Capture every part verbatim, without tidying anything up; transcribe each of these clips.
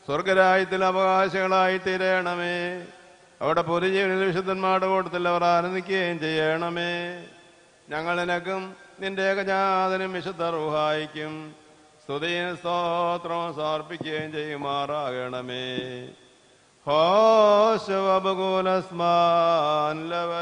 സ്വർഗരാജ്യത്തിൽ അവകാശികളായി തീരണമേ. അവിടെ പൊതുജീവനിൽ വിശുദ്ധന്മാരുടെ കൂട്ടത്തിൽ അവർ ആനന്ദിക്കുകയും ചെയ്യണമേ. ഞങ്ങൾ നിനക്കും നിന്റെ ഏകജാതനും വിശുദ്ധ റൂഹായിക്കും സ്തുതിയും സ്തോത്രവും സമർപ്പിക്കുകയും ചെയ്യുമാറാകണമേ. ഹോശവബകുലസ്മാൻ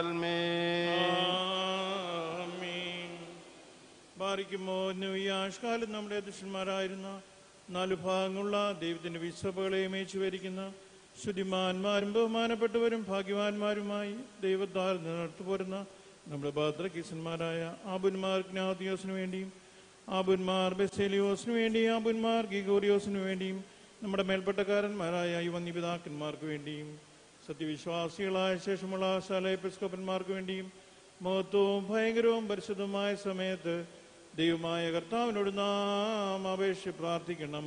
ബാരിക്കുമോ ഈ ആഷ്കാലം നമ്മുടെ ദുഷ്ടന്മാരായിരുന്ന നാലു ഭാഗങ്ങളുള്ള ദൈവത്തിന്റെ വിശ്വപ്പകളെ മേച്ചു വരിക്കുന്ന ശുദ്ധിമാന്മാരും ബഹുമാനപ്പെട്ടവരും ഭാഗ്യവാന്മാരുമായി ദൈവത്താൽ നിലനിർത്തുപോരുന്ന നമ്മുടെ ഭദ്രകിസന്മാരായ ആബുന്മാർ ജ്ഞാതിയോസിനു വേണ്ടിയും ആബുന്മാർ ബെസേലിയോസിനു വേണ്ടിയും ആബുന്മാർ ഗിഗോറിയോസിനു വേണ്ടിയും നമ്മുടെ മേൽപ്പെട്ടക്കാരന്മാരായ യുവനിപിതാക്കന്മാർക്ക് വേണ്ടിയും സത്യവിശ്വാസികളായ ശേഷമുള്ള ശാല എപ്പിസ്കോപ്പന്മാർക്ക് വേണ്ടിയും മഹത്വവും ഭയങ്കരവും പരിശുദ്ധമായ സമയത്ത് ദൈവമായ കർത്താവിനോട് നാം അപേക്ഷ പ്രാർത്ഥിക്കണം.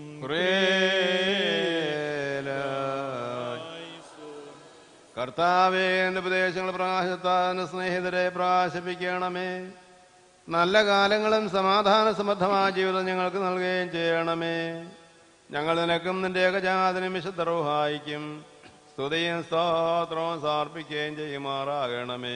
കർത്താവേ, എന്റെ ഉപദേശങ്ങൾ പ്രകാശത്താൻ സ്നേഹിതരെ പ്രകാശിപ്പിക്കണമേ. നല്ല കാലങ്ങളും സമാധാന സമൃദ്ധമായ ജീവിതം ഞങ്ങൾക്ക് നൽകുകയും ചെയ്യണമേ. ഞങ്ങൾ നിനക്കും നിന്റെ ഏകജാതനും വിശുദ്ധ റൂഹായിക്കും സ്തുതിയും സ്തോത്രവും സമർപ്പിക്കുകയും ചെയ്യുമാറാകണമേ.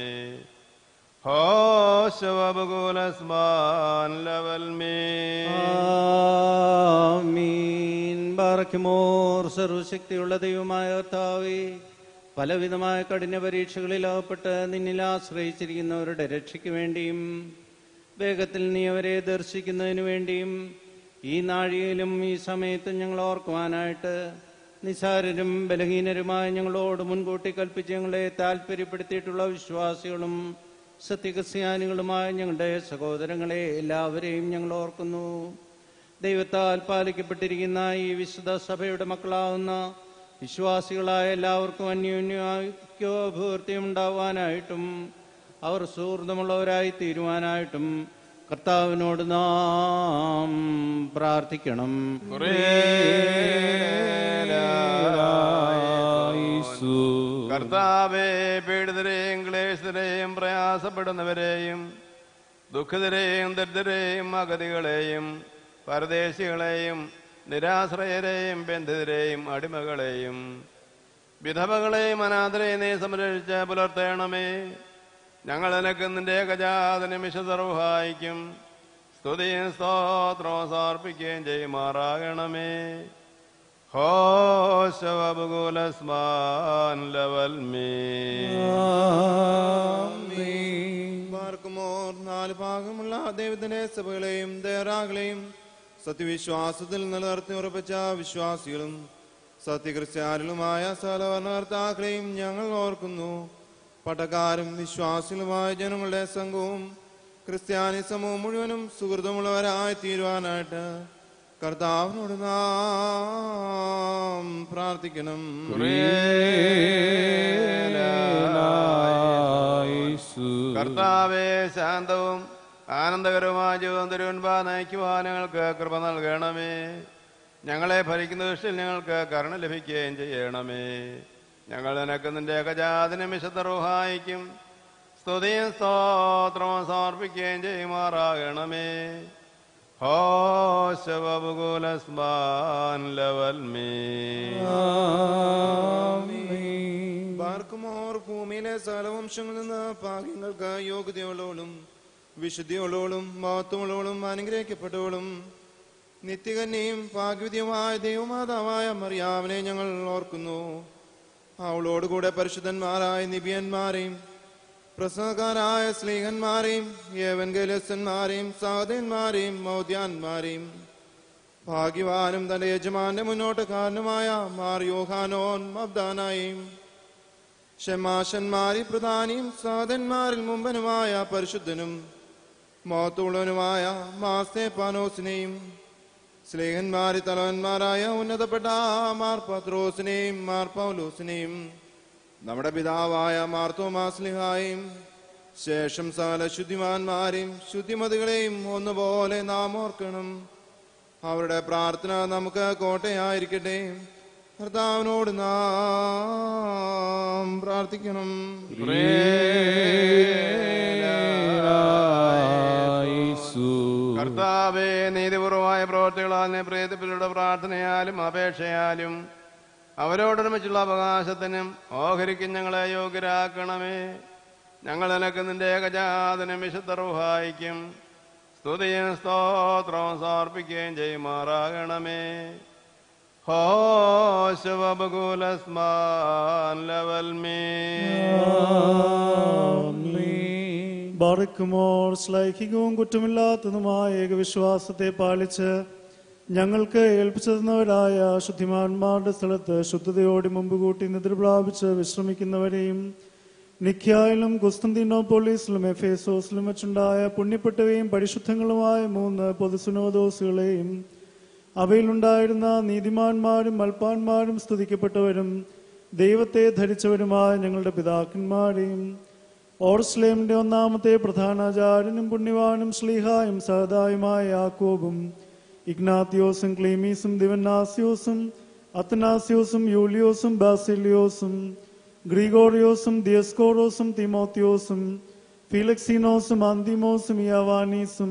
സർവശക്തിയുള്ള ദൈവമായ കർത്താവേ, പലവിധമായ കഠിന പരീക്ഷകളിൽ അകപ്പെട്ട് നിന്നിൽ ആശ്രയിച്ചിരിക്കുന്നവരുടെ രക്ഷയ്ക്ക് വേണ്ടിയും വേഗത്തിൽ നീ അവരെ ദർശിക്കുന്നതിനു വേണ്ടിയും ഈ നാഴികയിലും ഈ സമയത്തും ഞങ്ങൾ ഓർക്കുവാനായിട്ട് നിസാരരും ബലഹീനരുമായ ഞങ്ങളോട് മുൻകൂട്ടി കൽപ്പിച്ച് ഞങ്ങളെ താല്പര്യപ്പെടുത്തിയിട്ടുള്ള വിശ്വാസികളും സത്യക്രിസ്ത്യാനികളുമായ ഞങ്ങളുടെ സഹോദരങ്ങളെ എല്ലാവരെയും ഞങ്ങൾ ഓർക്കുന്നു. ദൈവത്താൽ പാലിക്കപ്പെട്ടിരിക്കുന്ന ഈ വിശുദ്ധ സഭയുടെ മക്കളാവുന്ന വിശ്വാസികളായ എല്ലാവർക്കും അന്യോന്യാഭിവൃത്തി ഉണ്ടാവാനായിട്ടും അവർ സുഹൃത്തുമുള്ളവരായി തീരുവാനായിട്ടും കർത്താവിനോട് നാം പ്രാർത്ഥിക്കണം. കർത്താവേ, പീഡിതരെയും ക്ലേശിതരെയും പ്രയാസപ്പെടുന്നവരെയും ദുഃഖിതരെയും ദരിദ്രരെയും അഗതികളെയും പരദേശികളെയും നിരാശ്രയരെയും ബന്ധിതരെയും അടിമകളെയും വിധവകളെയും അനാഥരെയും നീ സംരക്ഷിച്ച് പുലർത്തേണമേ. ഞങ്ങൾ നിനക്ക് നിന്റെ ഏകജാതനും വിശുദ്ധ റൂഹായിക്കും സ്തുതിയും സ്തോത്രവും സമർപ്പിക്കുകയും ചെയ്യുമാറാകണമേ. നാല് ഭാഗമുള്ള ദൈവത്തിന്റെ സഭകളെയും ദേറാകളെയും സത്യവിശ്വാസത്തിൽ നിലനിർത്തി ഉറപ്പിച്ച വിശ്വാസികളും സത്യക്രിസ്ത്യാനികളുമായ സകലവർണ്ണകർത്താക്കളെയും ഞങ്ങൾ ഓർക്കുന്നു. പട്ടക്കാരും വിശ്വാസികളുമായ ജനങ്ങളുടെ സംഘവും ക്രിസ്ത്യാനി സമൂഹം മുഴുവനും സുഹൃത്തുമുള്ളവരായി തീരുവാനായിട്ട് കർത്താവിനോട് നാം പ്രാർത്ഥിക്കണം. കർത്താവേ, ശാന്തവും ആനന്ദകരവുമായ ജീവിതം തരുവാൻ നയിക്കുവാൻ ഞങ്ങൾക്ക് കൃപ നൽകണമേ. ഞങ്ങളെ ഭരിക്കുന്ന ദൃഷ്ടിയിൽ ഞങ്ങൾക്ക് കരുണ ലഭിക്കുകയും ചെയ്യണമേ. ഞങ്ങൾ നിനക്ക് നിന്റെ ഏകജാതനും വിശുദ്ധ റൂഹായിക്കും സ്തുതിയും സ്തോത്രവും സമർപ്പിക്കുകയും ചെയ്യുമാറാകണമേ. ബാർക്കുമോർ ഭൂമിയിലെ സകലവംശങ്ങളിൽ നിന്ന് ഭാഗ്യങ്ങൾക്ക് യോഗ്യതയുള്ളവളും വിശുദ്ധിയുള്ളവളും മഹത്വമുള്ളവളും അനുഗ്രഹിക്കപ്പെട്ടവളും നിത്യകന്യയും ഭാഗ്യവതിയുമായ ദൈവമാതാവായ മറിയാമിനെ ഞങ്ങൾ ഓർക്കുന്നു. അവളോടുകൂടെ പരിശുദ്ധന്മാരായ നിബിയന്മാരെയും പ്രസംഗക്കാരായ സ്ലീഹന്മാരെയും ഏവൻഗേലസ്തന്മാരെയും സഹോദരന്മാരെയും മൗദ്യാന്മാരെയും ഭാഗ്യവാനും തന്റെ യജമാന്റെ മുന്നോട്ടുകാരനുമായ മാർ യോഹാനോൻ മബ്ദാനായും ഷമാശന്മാരി പ്രധാനിയും സഹോദരന്മാരിൽ മുമ്പനുമായ പരിശുദ്ധനും മഹത്തുള്ളവനുമായ മാസ്തേപ്പാനോസിനെയും സ്ലേഹന്മാരി തലവന്മാരായ ഉന്നതപ്പെട്ട മാർ പത്രോസിനെയും മാർ പൗലോസിനെയും നമ്മുടെ പിതാവായ മാർ തോമാസ്ലിഹായും ശേഷം സകല ശുദ്ധിമാന്മാരെയും ശുദ്ധിമതികളെയും ഒന്നുപോലെ നാം ഓർക്കണം. അവരുടെ പ്രാർത്ഥന നമുക്ക് കോട്ടയായിരിക്കട്ടെ. കർത്താവിനോട് നാം പ്രാർത്ഥിക്കണം. കർത്താവേ, നീതിപൂർവമായ പ്രവർത്തികളാൽ പ്രീതിപ്പിലുള്ള പ്രാർത്ഥനയാലും അപേക്ഷയാലും അവരോടൊരുമിച്ചുള്ള അവകാശത്തിനും ഓഹരിക്കും ഞങ്ങളെ യോഗ്യരാക്കണമേ. ഞങ്ങൾ നിനക്ക് നിന്റെ ഏകജാതനും വിശുദ്ധ റൂഹായിക്കും സ്തുതിയും സ്തോത്രവും സമർപ്പിക്കുകയും ചെയ്യുമാറാകണമേ. ബാറക്കുമോർ ശ്ലൈഹികവും കുറ്റമില്ലാത്തതുമായ ഏകവിശ്വാസത്തെ പാലിച്ച് ഞങ്ങൾക്ക് ഏൽപ്പിച്ചു തന്നവരായ ശുദ്ധിമാന്മാരുടെ സ്ഥലത്ത് ശുദ്ധതയോടെ മുമ്പ് കൂട്ടി നിദ്ര പ്രാപിച്ച് വിശ്രമിക്കുന്നവരെയും നിഖ്യായിലും കുസ്തന്തീനോപ്പൊളീസിലും എഫേസോസിലും വെച്ചുണ്ടായ പുണ്യപ്പെട്ടവയും പരിശുദ്ധങ്ങളുമായ മൂന്ന് പൊതുസുനോദോസുകളെയും അവയിലുണ്ടായിരുന്ന നീതിമാന്മാരും മൽപ്പാന്മാരും സ്തുതിക്കപ്പെട്ടവരും ദൈവത്തെ ധരിച്ചവരുമായ ഞങ്ങളുടെ പിതാക്കന്മാരെയും ഓർസ്ലേമിന്റെ ഒന്നാമത്തെ പ്രധാനാചാര്യനും പുണ്യവാനും ശ്ലീഹായും സഹദായുമായ യാക്കോബും ഇഗ്നാത്തിയോസും ക്ലീമീസും ദിവന്നാസിയോസും അത്തനാസിയോസും യൂലിയോസും ബാസിലിയോസും ഗ്രിഗോറിയോസും ദിയസ്കോറോസും തിമോത്തിയോസും ഫീലക്സീനോസും അന്തിമോസും യാവാനീസും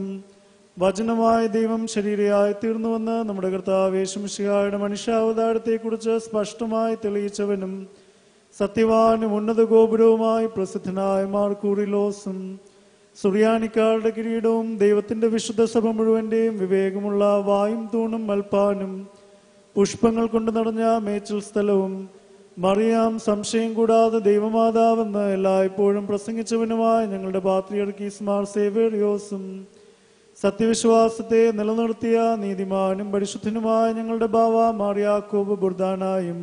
വചനമായ ദൈവം ശരീരയായി തീർന്നുവെന്ന് നമ്മുടെ കർത്താവ് യേശുമിശിഹായുടെ മനുഷ്യാവതാരത്തെക്കുറിച്ച് സ്പഷ്ടമായി തെളിയിച്ചവനും സത്യവാനും ഉന്നത ഗോപുരവുമായി പ്രസിദ്ധനായ മാർക്കൂറിലോസും സുറിയാനിക്കാരുടെ കിരീടവും ദൈവത്തിന്റെ വിശുദ്ധ സഭ മുഴുവന്റെയും വിവേകമുള്ള വായും തൂണും മൽപ്പാനും പുഷ്പങ്ങൾ കൊണ്ട് നിറഞ്ഞ മേച്ചിൽ സ്ഥലവും മറിയാം സംശയം കൂടാതെ ദൈവമാതാവെന്ന് എല്ലായ്പ്പോഴും പ്രസംഗിച്ചവനുമായ ഞങ്ങളുടെ പാത്രിയർക്കീസ് മാർ സേവേറിയോസും സത്യവിശ്വാസത്തെ നിലനിർത്തിയ നീതിമാനും പരിശുദ്ധനുമായ ഞങ്ങളുടെ ബാവ മാർ യാക്കോബ് ബുർദാനായും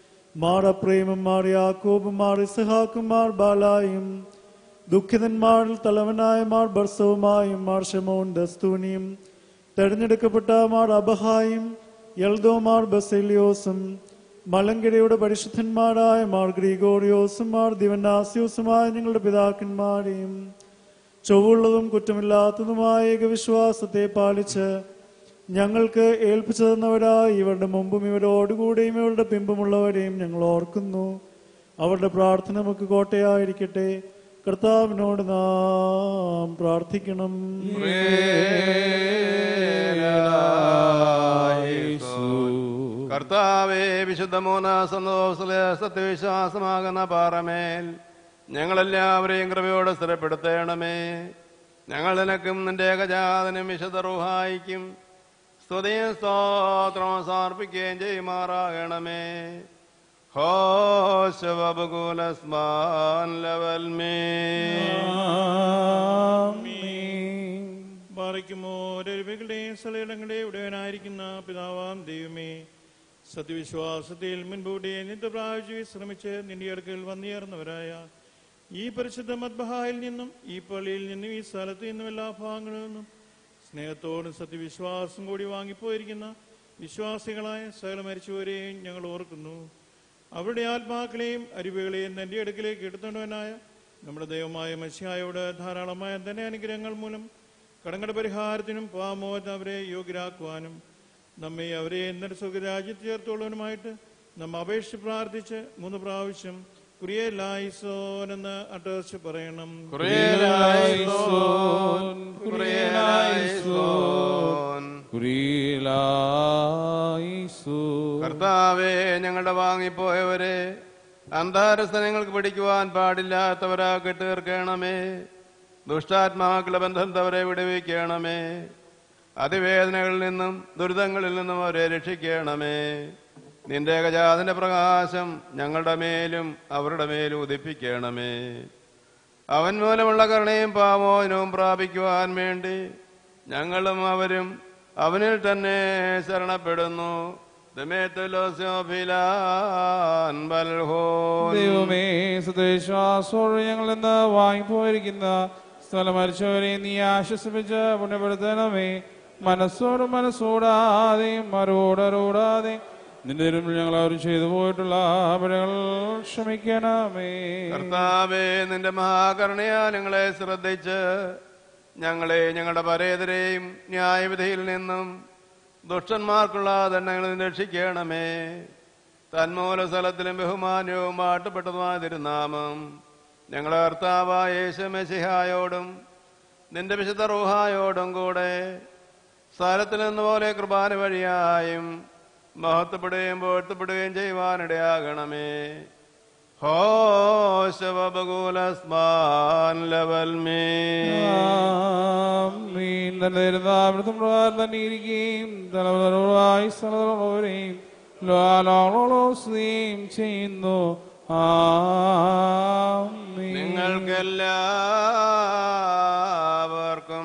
മാർ അപ്രേമും മാർ യാക്കോബും മാർ ഇസഹാക്കും മാർ ബാലായും ദുഃഖിതന്മാരിൽ തലവനായ മാർ ബർസവുമായും മാർ ഷെമോൻ ദസ്തൂനിയും തെരഞ്ഞെടുക്കപ്പെട്ട മാർ അബഹായും യൽദോ മാർ ബസേലിയോസും മലങ്കരയുടെ പരിശുദ്ധന്മാരായ മാർ ഗ്രിഗോറിയോസും മാർ ദിവന്നാസിയോസുമായ ഞങ്ങളുടെ പിതാക്കന്മാരെയും ചൊവ്വുള്ളതും കുറ്റമില്ലാത്തതുമായ ഏകവിശ്വാസത്തെ പാലിച്ച് ഞങ്ങൾക്ക് ഏൽപ്പിച്ചു തന്നവരായി ഇവരുടെ മുമ്പും ഇവരോടുകൂടെയും ഇവരുടെ പിമ്പുമുള്ളവരെയും ഞങ്ങൾ ഓർക്കുന്നു. അവരുടെ പ്രാർത്ഥന നമുക്ക് കോട്ടയായിരിക്കട്ടെ. കർത്താവിനോട് നാം പ്രാർത്ഥിക്കണം. കർത്താവേ, വിശുദ്ധ മൂന്നാം സന്തോഷത്തിലെ സത്യവിശ്വാസമാകുന്ന പാറമേൽ ഞങ്ങളെല്ലാവരെയും കൃപയോടെ സ്ഥിരപ്പെടുത്തേണമേ. ഞങ്ങൾ നിനക്കും നിന്റെ ഏകജാതനും വിശുദ്ധ റൂഹായിക്കും സ്തുതിയും സ്തോത്രവും സമർപ്പിക്കുകയും ചെയ്യുമാറാകണമേ. ുടെയും സ്ഥലങ്ങളുടെയും ഉടയനായിരിക്കുന്ന പിതാവാം ദൈവമേ, സത്യവിശ്വാസത്തിൽ മുൻകൂട്ടി നിത്യ പ്രാപിച്ച് വിശ്രമിച്ച് നിന്റെ അടുക്കൽ വന്നുയർന്നവരായ ഈ പരിശുദ്ധ മദ്ബഹായിൽ നിന്നും ഈ പള്ളിയിൽ നിന്നും ഈ സ്ഥലത്ത് നിന്നും എല്ലാ ഭാഗങ്ങളിൽ നിന്നും സ്നേഹത്തോടും സത്യവിശ്വാസം കൂടി വാങ്ങിപ്പോയിരിക്കുന്ന വിശ്വാസികളായ സകല മരിച്ചവരെയും ഞങ്ങൾ ഓർക്കുന്നു. അവരുടെ ആത്മാക്കളെയും അരിവുകളെയും തന്റെ അടുക്കിലേക്ക് എടുത്തുകൊണ്ടവനായ നമ്മുടെ ദൈവമായ മശിഹായോട് ധാരാളമായ തന്നെ അനുഗ്രഹങ്ങൾ മൂലം കടങ്ങളുടെ പരിഹാരത്തിനും പാമോചനം അവരെ യോഗ്യരാക്കുവാനും നമ്മെ അവരെ എന്നൊരു സുഖരാജ്യത്ത് ചേർത്തുള്ളവനുമായിട്ട് നമ്മ അപേക്ഷിച്ച് പ്രാർത്ഥിച്ച് മൂന്ന് പ്രാവശ്യം കുറിയലായിസോൻ എന്ന് അട്ടേർച്ച് പറയണം. കർത്താവേ, ഞങ്ങളുടെ വാങ്ങിപ്പോയവരെ അന്താരസ്ഥനങ്ങൾക്ക് പിടിക്കുവാൻ പാടില്ലാത്തവരാ കെട്ടുതീർക്കണമേ. ദുഷ്ടാത്മാക്കളുടെ ബന്ധത്തവരെ വിടുവിക്കണമേ. അതിവേദനകളിൽ നിന്നും ദുരിതങ്ങളിൽ നിന്നും അവരെ രക്ഷിക്കണമേ. നിന്റെ ഏകജാതന്റെ പ്രകാശം ഞങ്ങളുടെ മേലും അവരുടെ മേലും ഉദിപ്പിക്കണമേ. അവൻ മൂലമുള്ള കരുണയും പാമോചനവും പ്രാപിക്കുവാൻ വേണ്ടി ഞങ്ങളും അവരും അവനിൽ തന്നെ ശരണപ്പെടുന്നു. ദൈവമേ, സത്യവിശ്വാസത്തോടെ ഞങ്ങൾ ഇന്ന് വാങ്ങിപ്പോയിരിക്കുന്ന സ്ഥലം മരിച്ചവരെ നീ ആശ്വസിപ്പിച്ച് പുണ്യപ്പെടുത്തണമേ. മനസ്സോട് മനസ്സോടാതെയും മരോടരോടാതെയും നിന്റെ തിരുമുമ്പിൽ ഞങ്ങൾ അവർ ചെയ്തു പോയിട്ടുള്ള പിഴകൾ ക്ഷമിക്കണമേ. കർത്താവേ, നിന്റെ മഹാകരുണയാ ഞങ്ങളെ ശ്രദ്ധിച്ച് ഞങ്ങളെ ഞങ്ങളുടെ പരേതരെയും ന്യായവിധിയിൽ നിന്നും ദുഷ്ടന്മാർക്കുള്ള ദണ്ഡങ്ങളിൽ രക്ഷിക്കണമേ. തന്മൂല സ്ഥലത്തിലും ബഹുമാനവും വാട്ടപ്പെട്ടതുമായ തിരുനാമം ഞങ്ങളുടെ കർത്താവായ യേശു മെശിഹായോടും നിന്റെ വിശുദ്ധ റൂഹായോടും കൂടെ സ്ഥലത്തിൽ നിന്നുപോലെ കൃപാന വഴിയായും മഹത്വപ്പെടുകയും പോഴ്ത്തപ്പെടുകയും ചെയ്യുവാനിടയാകണമേ. ഹോശവബകൂലസ്മാൻ ലവൽമേ തന്നെയിരിക്കുകയും തലമുറകളായി സ്ഥലമുള്ളവരെയും ലോലോളോസ്തയും ചെയ്യുന്നു. നിങ്ങൾക്കെല്ലാവർക്കും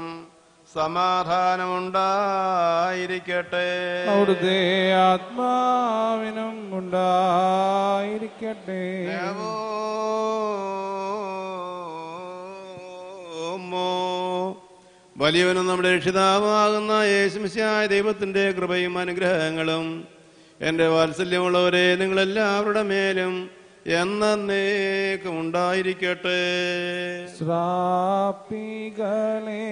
സമാധാനമുണ്ടായിരിക്കട്ടെ. അവിടുത്തെ ആത്മാവിനും ഉണ്ടായിരിക്കട്ടെ. വലിയവനും നമ്മുടെ രക്ഷിതാവാകുന്ന യേശുമിശിഹായ ദൈവത്തിന്റെ കൃപയും അനുഗ്രഹങ്ങളും എന്റെ വാത്സല്യമുള്ളവരെ നിങ്ങളെല്ലാവരുടെ മേലും എന്നേക്കും ഉണ്ടായിരിക്കട്ടെ. ശ്രാപ്പികളെ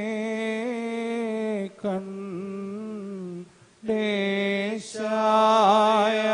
കണ്ടേശായ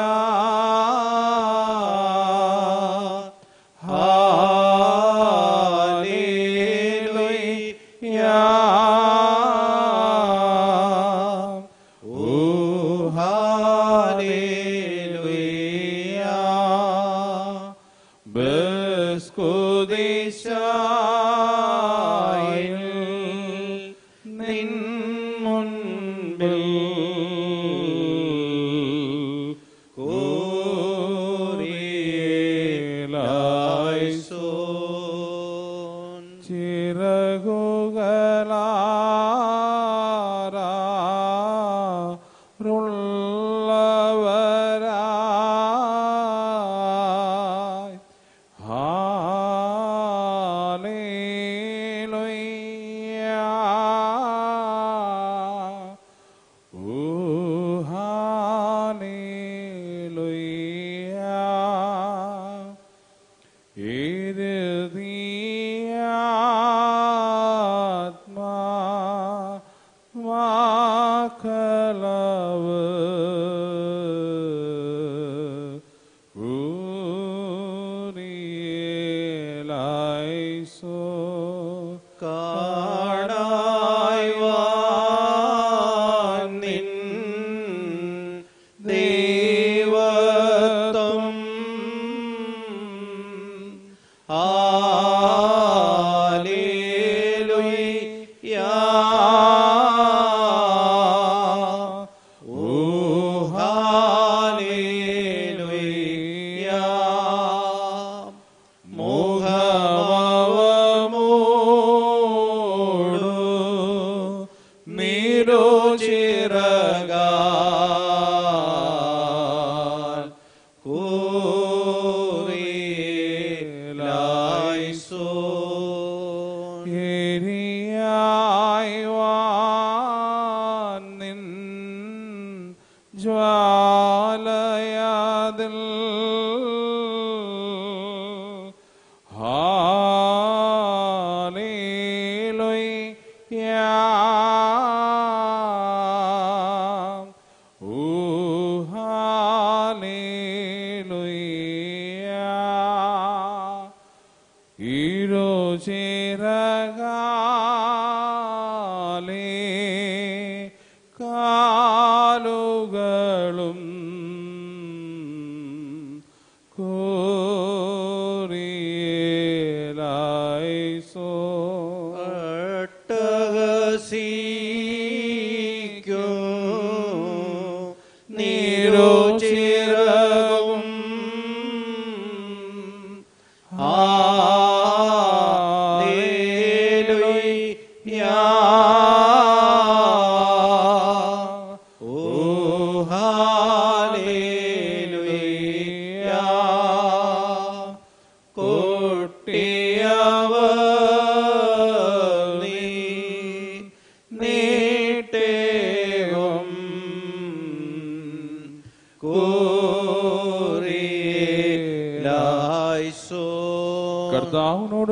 കർത്താവിനോട്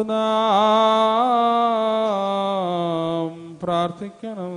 നാം പ്രാർത്ഥിക്കണം.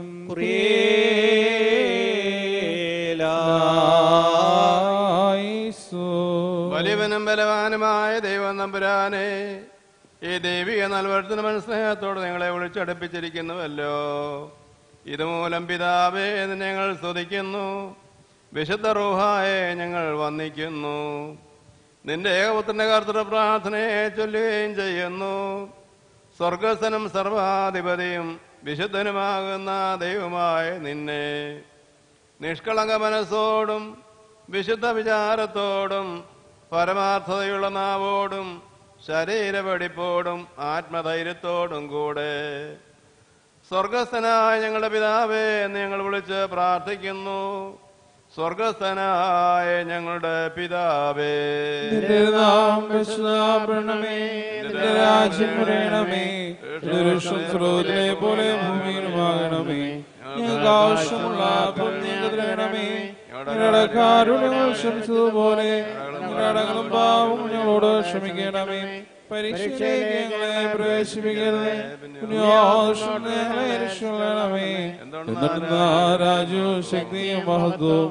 വലിയവനും ബലവാനുമായ ദൈവം നമ്പുരാനെ, ഈ ദൈവിക നൽവർത്തന മനസ്നേഹത്തോട് നിങ്ങളെ വിളിച്ചടുപ്പിച്ചിരിക്കുന്നുവല്ലോ. ഇതുമൂലം പിതാവേ എന്ന് ഞങ്ങൾ സ്തുതിക്കുന്നു. വിശുദ്ധ റൂഹായെ ഞങ്ങൾ വന്ദിക്കുന്നു. നിന്റെ ഏകപുത്രന്റെ കർത്തൃ പ്രാർത്ഥനയെ ചൊല്ലുകയും ചെയ്യുന്നു. സ്വർഗസ്ഥനും സർവാധിപതിയും വിശുദ്ധനുമാകുന്ന ദൈവമായ നിന്നെ നിഷ്കളങ്ക മനസ്സോടും വിശുദ്ധ വിചാരത്തോടും പരമാർത്ഥതയുള്ള നാവോടും ശരീരവെടിപ്പോടും ആത്മധൈര്യത്തോടും കൂടെ സ്വർഗസ്ഥനായ ഞങ്ങളുടെ പിതാവേ എന്ന് ഞങ്ങൾ വിളിച്ച് പ്രാർത്ഥിക്കുന്നു. സ്വർഗസ്ഥനായ ഞങ്ങളുടെ പിതാവേ, നിന്റെ നാമം പരിശുദ്ധമാകണമേ, നിന്റെ രാജ്യം വരണമേ, നിന്റെ ഇഷ്ടം സ്വർഗ്ഗത്തിലെ പോലെ ഭൂമിയിലുമാകണമേ. ഞങ്ങൾക്ക് ആവശ്യമുള്ള അപ്പം ഞങ്ങൾക്ക് തരണമേ. ഞങ്ങളുടെ കാരുണ്യങ്ങൾ ക്ഷമിച്ചതുപോലെ ഞങ്ങളുടെ അടങ്ങളും പാവവും ഞങ്ങളോട് ക്ഷമിക്കണമേ. പരീക്ഷയിലേക്ക് ഞങ്ങളെ പ്രവേശിപ്പിക്കരുതേ, ഞങ്ങളെ രക്ഷിക്കണമേ. എന്നിട്ട് രാജ്യവും ശക്തിയും മഹത്വവും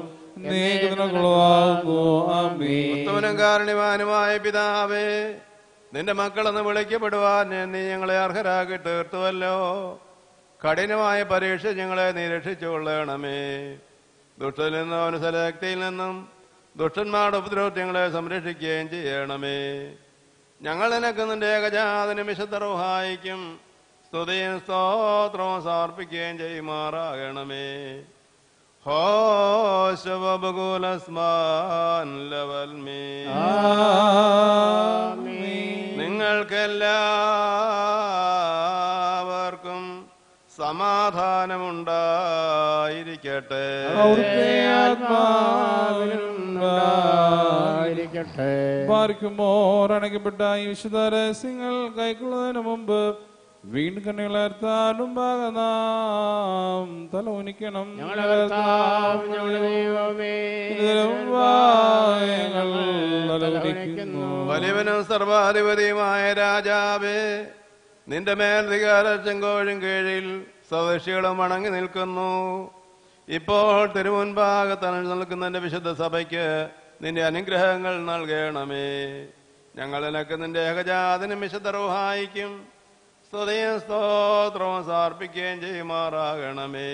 ഉത്തമനും കാരുണ്യവാനുമായ പിതാവേ, നിന്റെ മക്കളെന്ന് വിളിക്കപ്പെടുവാൻ നീ ഞങ്ങളെ അർഹരാക്കി തീർത്തുവല്ലോ. കഠിനമായ പരീക്ഷ ഞങ്ങളെ നീ രക്ഷിച്ചുകൊള്ളണമേ. ദുഷ്ടനിൽ നിന്നും അനുസരശക്തിയിൽ നിന്നും ദുഷ്ടന്മാരുടെ ഉപദ്രവത്തിൽ ഞങ്ങളെ സംരക്ഷിക്കുകയും ചെയ്യണമേ. ഞങ്ങൾ നിനക്ക് നിന്റെ ഏകജാതനും വിശുദ്ധ റൂഹായിക്കും സ്തുതിയും സ്തോത്രവും സമർപ്പിക്കുകയും ചെയ്യുമാറാകണമേ. നിങ്ങൾക്കെല്ലാവർക്കും സമാധാനമുണ്ടായിരിക്കട്ടെ. അണയ്ക്കപ്പെട്ട ഈ വിശുദ്ധ രഹസ്യങ്ങൾ കൈക്കൊള്ളുന്നതിന് മുമ്പ് വീണ്ടും കണ്ണുകളർത്താനും നാം തല ഉനിക്കണം. വലിയവനും സർവാധിപതിയുമായ രാജാവേ, നിന്റെ മേലധികാര ചെങ്കോഴും കീഴിൽ സ്വദേശികളും വണങ്ങി നിൽക്കുന്നു. ഇപ്പോൾ തിരുമുൻപാകത്ത് നിൽക്കുന്ന എന്റെ വിശുദ്ധ സഭയ്ക്ക് നിന്റെ അനുഗ്രഹങ്ങൾ നൽകണമേ. ഞങ്ങൾ നിനക്ക് നിന്റെ ഏകജാതനും വിശുദ്ധ റൂഹായിക്കും സ്തുതിയും സ്തോത്രവും സമർപ്പിക്കുകയും ചെയ്യുമാറാകണമേ.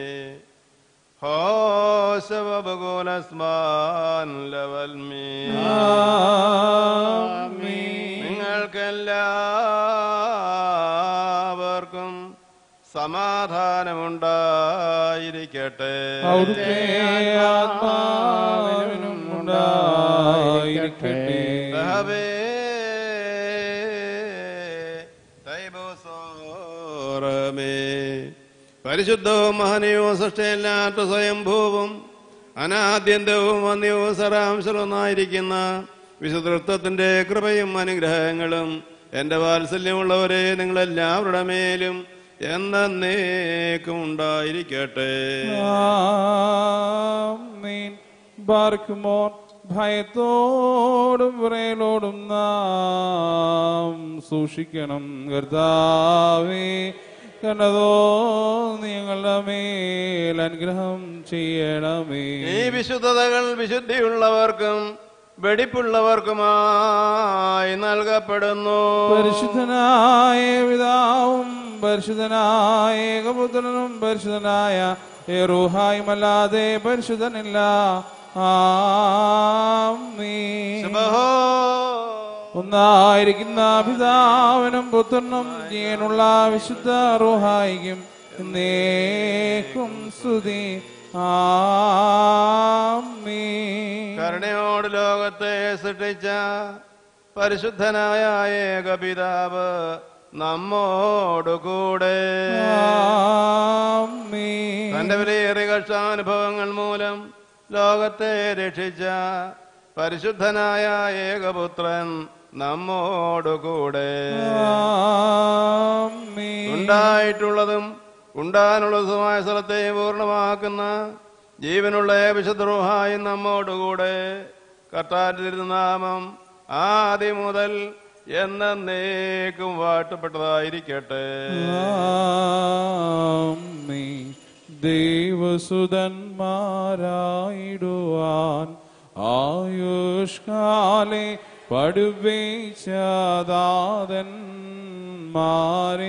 നിങ്ങൾക്കെല്ലാവർക്കും സമാധാനമുണ്ടായിരിക്കട്ടെ. പരിശുദ്ധവും മഹനീയവും സൃഷ്ടിയല്ലാത്ത സ്വയംഭൂവും അനാദ്യന്തവും വന്യവും സരാംശവുമായിരിക്കുന്ന വിശുദ്ധത്വത്തിന്റെ കൃപയും അനുഗ്രഹങ്ങളും എന്റെ വാത്സല്യമുള്ളവരെ നിങ്ങളെല്ലാവരുടെ മേലും എന്നേക്കും ഉണ്ടായിരിക്കട്ടെ. ഭയത്തോടും വിറയലോടും നാം സൂക്ഷിക്കണം. കർത്താവേ, കണ്ടതോ നിങ്ങളുടെ മേൽ അനുഗ്രഹം ചെയ്യണമേ. ഈ വിശുദ്ധതകൾ വിശുദ്ധിയുള്ളവർക്കും വെടിപ്പുള്ളവർക്കുമായി നൽകപ്പെടുന്നു. പരിശുദ്ധനായ പിതാവും പരിശുദ്ധനായ ഏകപുത്രനും പരിശുദ്ധനായ റൂഹായുമല്ലാതെ പരിശുദ്ധനില്ല. ആമീൻ. ഒന്നായിരിക്കുന്ന പിതാവിനും പുത്രനും ജീവനുള്ള വിശുദ്ധ റൂഹായിക്കും എന്നേക്കും സ്തുതി. ആമീൻ. കരുണയോട് ലോകത്തെ സൃഷ്ടിച്ച പരിശുദ്ധനായ ഏക പിതാവ് നമ്മോടുകൂടെ. ആമീൻ. തന്റെ വിലയേറിയ കഷ്ടാനുഭവങ്ങൾ മൂലം ലോകത്തെ രക്ഷിച്ച പരിശുദ്ധനായ ഏകപുത്രൻ നമ്മോടുകൂടെ. ആമീൻ. ഉണ്ടായിട്ടുള്ളതും ഉണ്ടാനുള്ളതുമായ സ്ഥലത്തെ പൂർണ്ണമാക്കുന്ന ജീവനുള്ള വിശുദ്ധ റൂഹായി നമ്മോടുകൂടെ. കർത്താവിന്റെ തിരുനാമം ആദ്യം മുതൽ എന്നേക്കും വാഴ്ത്തപ്പെട്ടതായിരിക്കട്ടെ. ആമീൻ. ദൈവസുതന്മാരായിടുവാൻ ആയുഷ്കാലെ പഠിപ്പിച്ചതാതന്മാരെ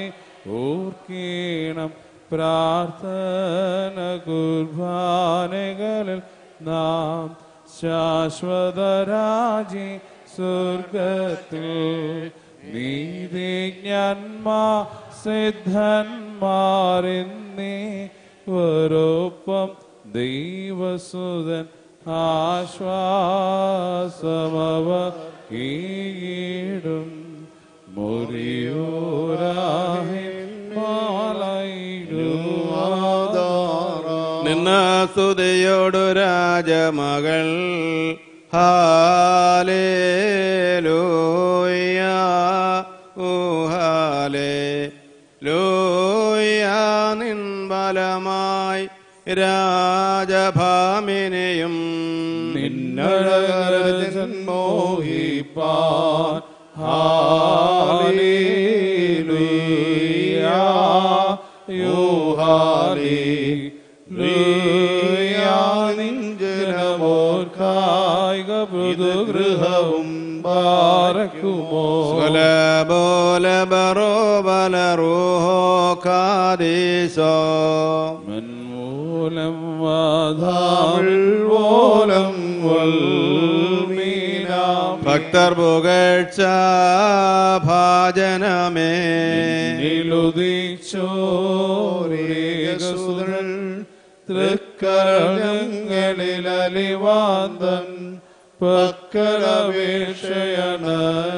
ഓർക്കണം. പ്രാർത്ഥന കുർബാനകളിൽ നാം ശാശ്വതരാജി സ്വർഗത്തിൽ നീതിജ്ഞന്മാ സിദ്ധന്മാരെന്നീ വരോപ്പം ദൈവസുതൻ ആശ്വാസമവ കീടും നിന്ന സ്തുതിയോടു രാജമകൾ ഹാലേലൂയ ഊഹാലേലൂയ നിൻ ബലമായി രാജഭാമിനെയും നിന്നഴകൻ മോഹിപ്പാൻ ഹാലേലൂയ യൂഹാലേലൂയ നിൻ ജനമോർക്കായിക മൃദുഗൃഹവും ബാരക്കുമോ ബോല ബറോ ബല റൂഹോ കാദീസോ മൻമൂലം വാധാവോലം വൽമീനാം ഭക്തർ പുകഴ്ച ഭാജനമേ നിലുദിച്ചോരേകസുതൻ തൃക്കരങ്ങളിൽ അലിവാന്തൻ പക്കലപേക്ഷയണ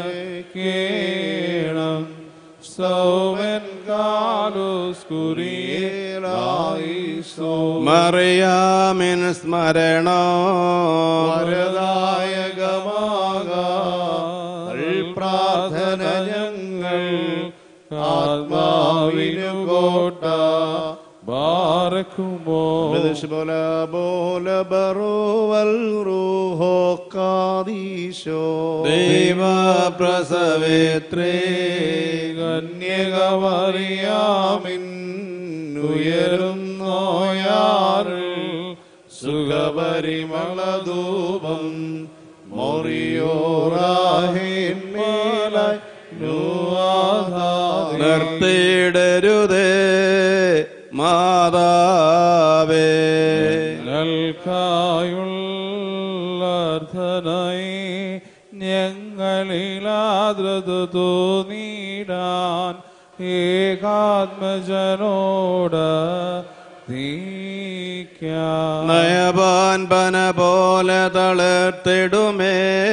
കേണം സൗമൻ കാലുസ്കുരിയേലായിസോ മറിയാമിൻ സ്മരണോ വരദായകമാകാൽ പ്രാർത്ഥന ഞങ്ങൾ ആത്മാവിനു കോട്ട ബാരക്കുമോ ദൈവ പ്രസവേത്രേ കന്യകമറിയാമിൻ ഉയരുന്നോയാറിൽ സുഖപരിമളധൂപം മൊറിയോറാഹിന്മേലായി നിർത്തിയിടരുതേ മാതാവേ ഞങ്ങൾക്കായുള്ളർത്ഥനായി ഞങ്ങളിലാദ്രത തോന്നിടാൻ ഏകാത്മജനോട് നയപാൻ പന പോലെ തളർത്തിടുമേ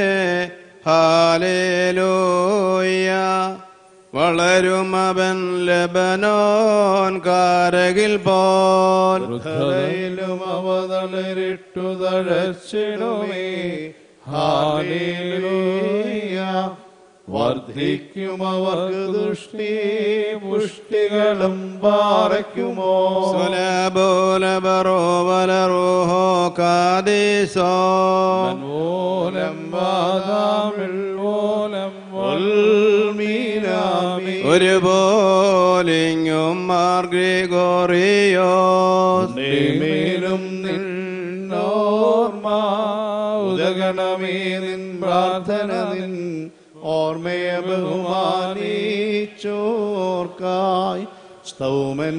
ഹാലേലൂയ വളരും അവൻ ലബനോൻ കാരകിൽ പോൽ ഹൃദയിലും അവതളരിട്ടു തഴച്ചിടുമേ ഹാലേലൂയ വർദ്ധിക്കും അവർക്ക് ദുഷ്ടി പുഷ്ടികളും പാറയ്ക്കുമോ സുലബോലബറോവലറൂഹോ കാദീസോ ഓലം വാദാമിൽ ഓലം ഒരു പോലിങ്ങും മാർഗ്രിഗോറിയോസ് മേലും നിന്നോർമ്മ ഉദഗണമേ നിൻ പ്രാർത്ഥന നിൻ ഓർമ്മയെ ബഹുമാനിച്ചോർക്കായി സ്തൗമൻ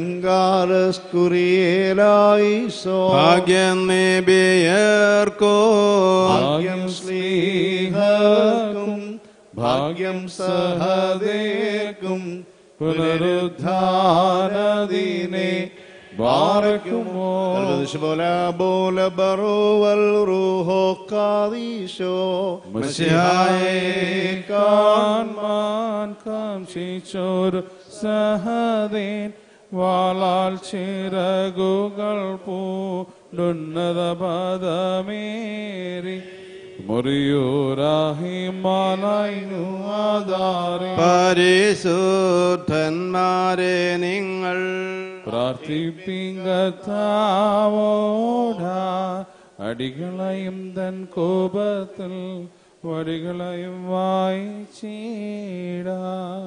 കാലസ്കുറിയേലായിസോ ഭാഗ്യം നിബിയർക്കോ ഭാഗ്യം സ്ലീഹർക്കും ഭാഗ്യം സഹദേർക്കും പുനരുദ്ധാനദീനെ ബാരക്കുമോ കാൺമാൻ കാംക്ഷിച്ചോരു സഹദേൻ വാളാൽ ചിറകുകൾ പൂണ്ടുന്നത പദമേറി മുറിയൂരാഹിമാലായിനു ആധാരി പരിശുദ്ധന്മാരെ നിങ്ങൾ പ്രാർത്ഥിപ്പിങ്കത്താവോട അടികളയും തൻ കോപത്തിൽ വടികളയും വായിച്ചീട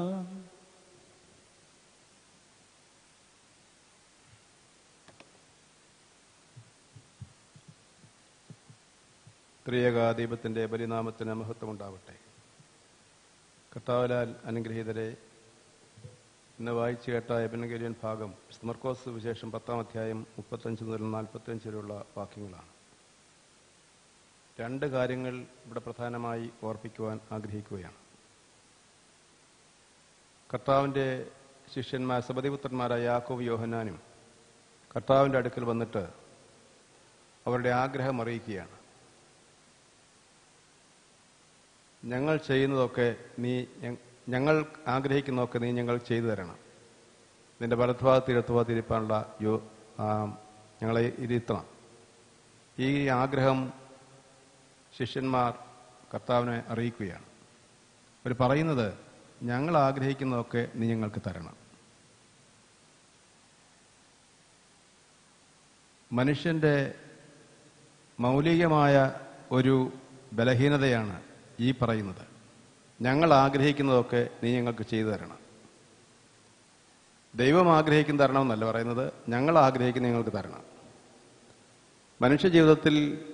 ത്രിയേകാദീപത്തിൻ്റെ ബലിനാമത്തിന് മഹത്വമുണ്ടാവട്ടെ. കർത്താവിലാൽ അനുഗ്രഹീതരെ, ഇന്ന് വായിച്ചു കേട്ട എബൻഗേലിയൻ ഭാഗം മർക്കോസ് വിശേഷം പത്താം അധ്യായം മുപ്പത്തഞ്ച് മുതൽ നാൽപ്പത്തഞ്ച് വരെയുള്ള വാക്യങ്ങളാണ്. രണ്ട് കാര്യങ്ങൾ ഇവിടെ പ്രധാനമായി ഓർപ്പിക്കുവാൻ ആഗ്രഹിക്കുകയാണ്. കർത്താവിൻ്റെ ശിഷ്യന്മാർ സബദിപുത്രന്മാരായ യാക്കോബ് യോഹന്നാനും കർത്താവിൻ്റെ അടുക്കൽ വന്നിട്ട് അവരുടെ ആഗ്രഹം അറിയിക്കുകയാണ്. ഞങ്ങൾ ചെയ്യുന്നതൊക്കെ നീ ഞങ്ങൾ ആഗ്രഹിക്കുന്നതൊക്കെ നീ ഞങ്ങൾ ചെയ്തു തരണം. നിന്റെ വലത്തുഭാഗത്ത് ഇടത്തുഭാഗത്ത് ഇരിപ്പാനുള്ള യോ ഞങ്ങളെ ഇരുത്തണം. ഈ ആഗ്രഹം ശിഷ്യന്മാർ കർത്താവിനെ അറിയിക്കുകയാണ്. അവർ പറയുന്നത്, ഞങ്ങൾ ആഗ്രഹിക്കുന്നതൊക്കെ നീ ഞങ്ങൾക്ക് തരണം. മനുഷ്യൻ്റെ മൗലികമായ ഒരു ബലഹീനതയാണ് ഈ പറയുന്നത്. ഞങ്ങൾ ആഗ്രഹിക്കുന്നതൊക്കെ നീ ഞങ്ങൾക്ക് ചെയ്തു തരണം. ദൈവം ആഗ്രഹിക്കുന്ന തരണമെന്നല്ല പറയുന്നത്, ഞങ്ങൾ ആഗ്രഹിക്കുന്ന ഞങ്ങൾക്ക് തരണം. മനുഷ്യ ജീവിതത്തിൽ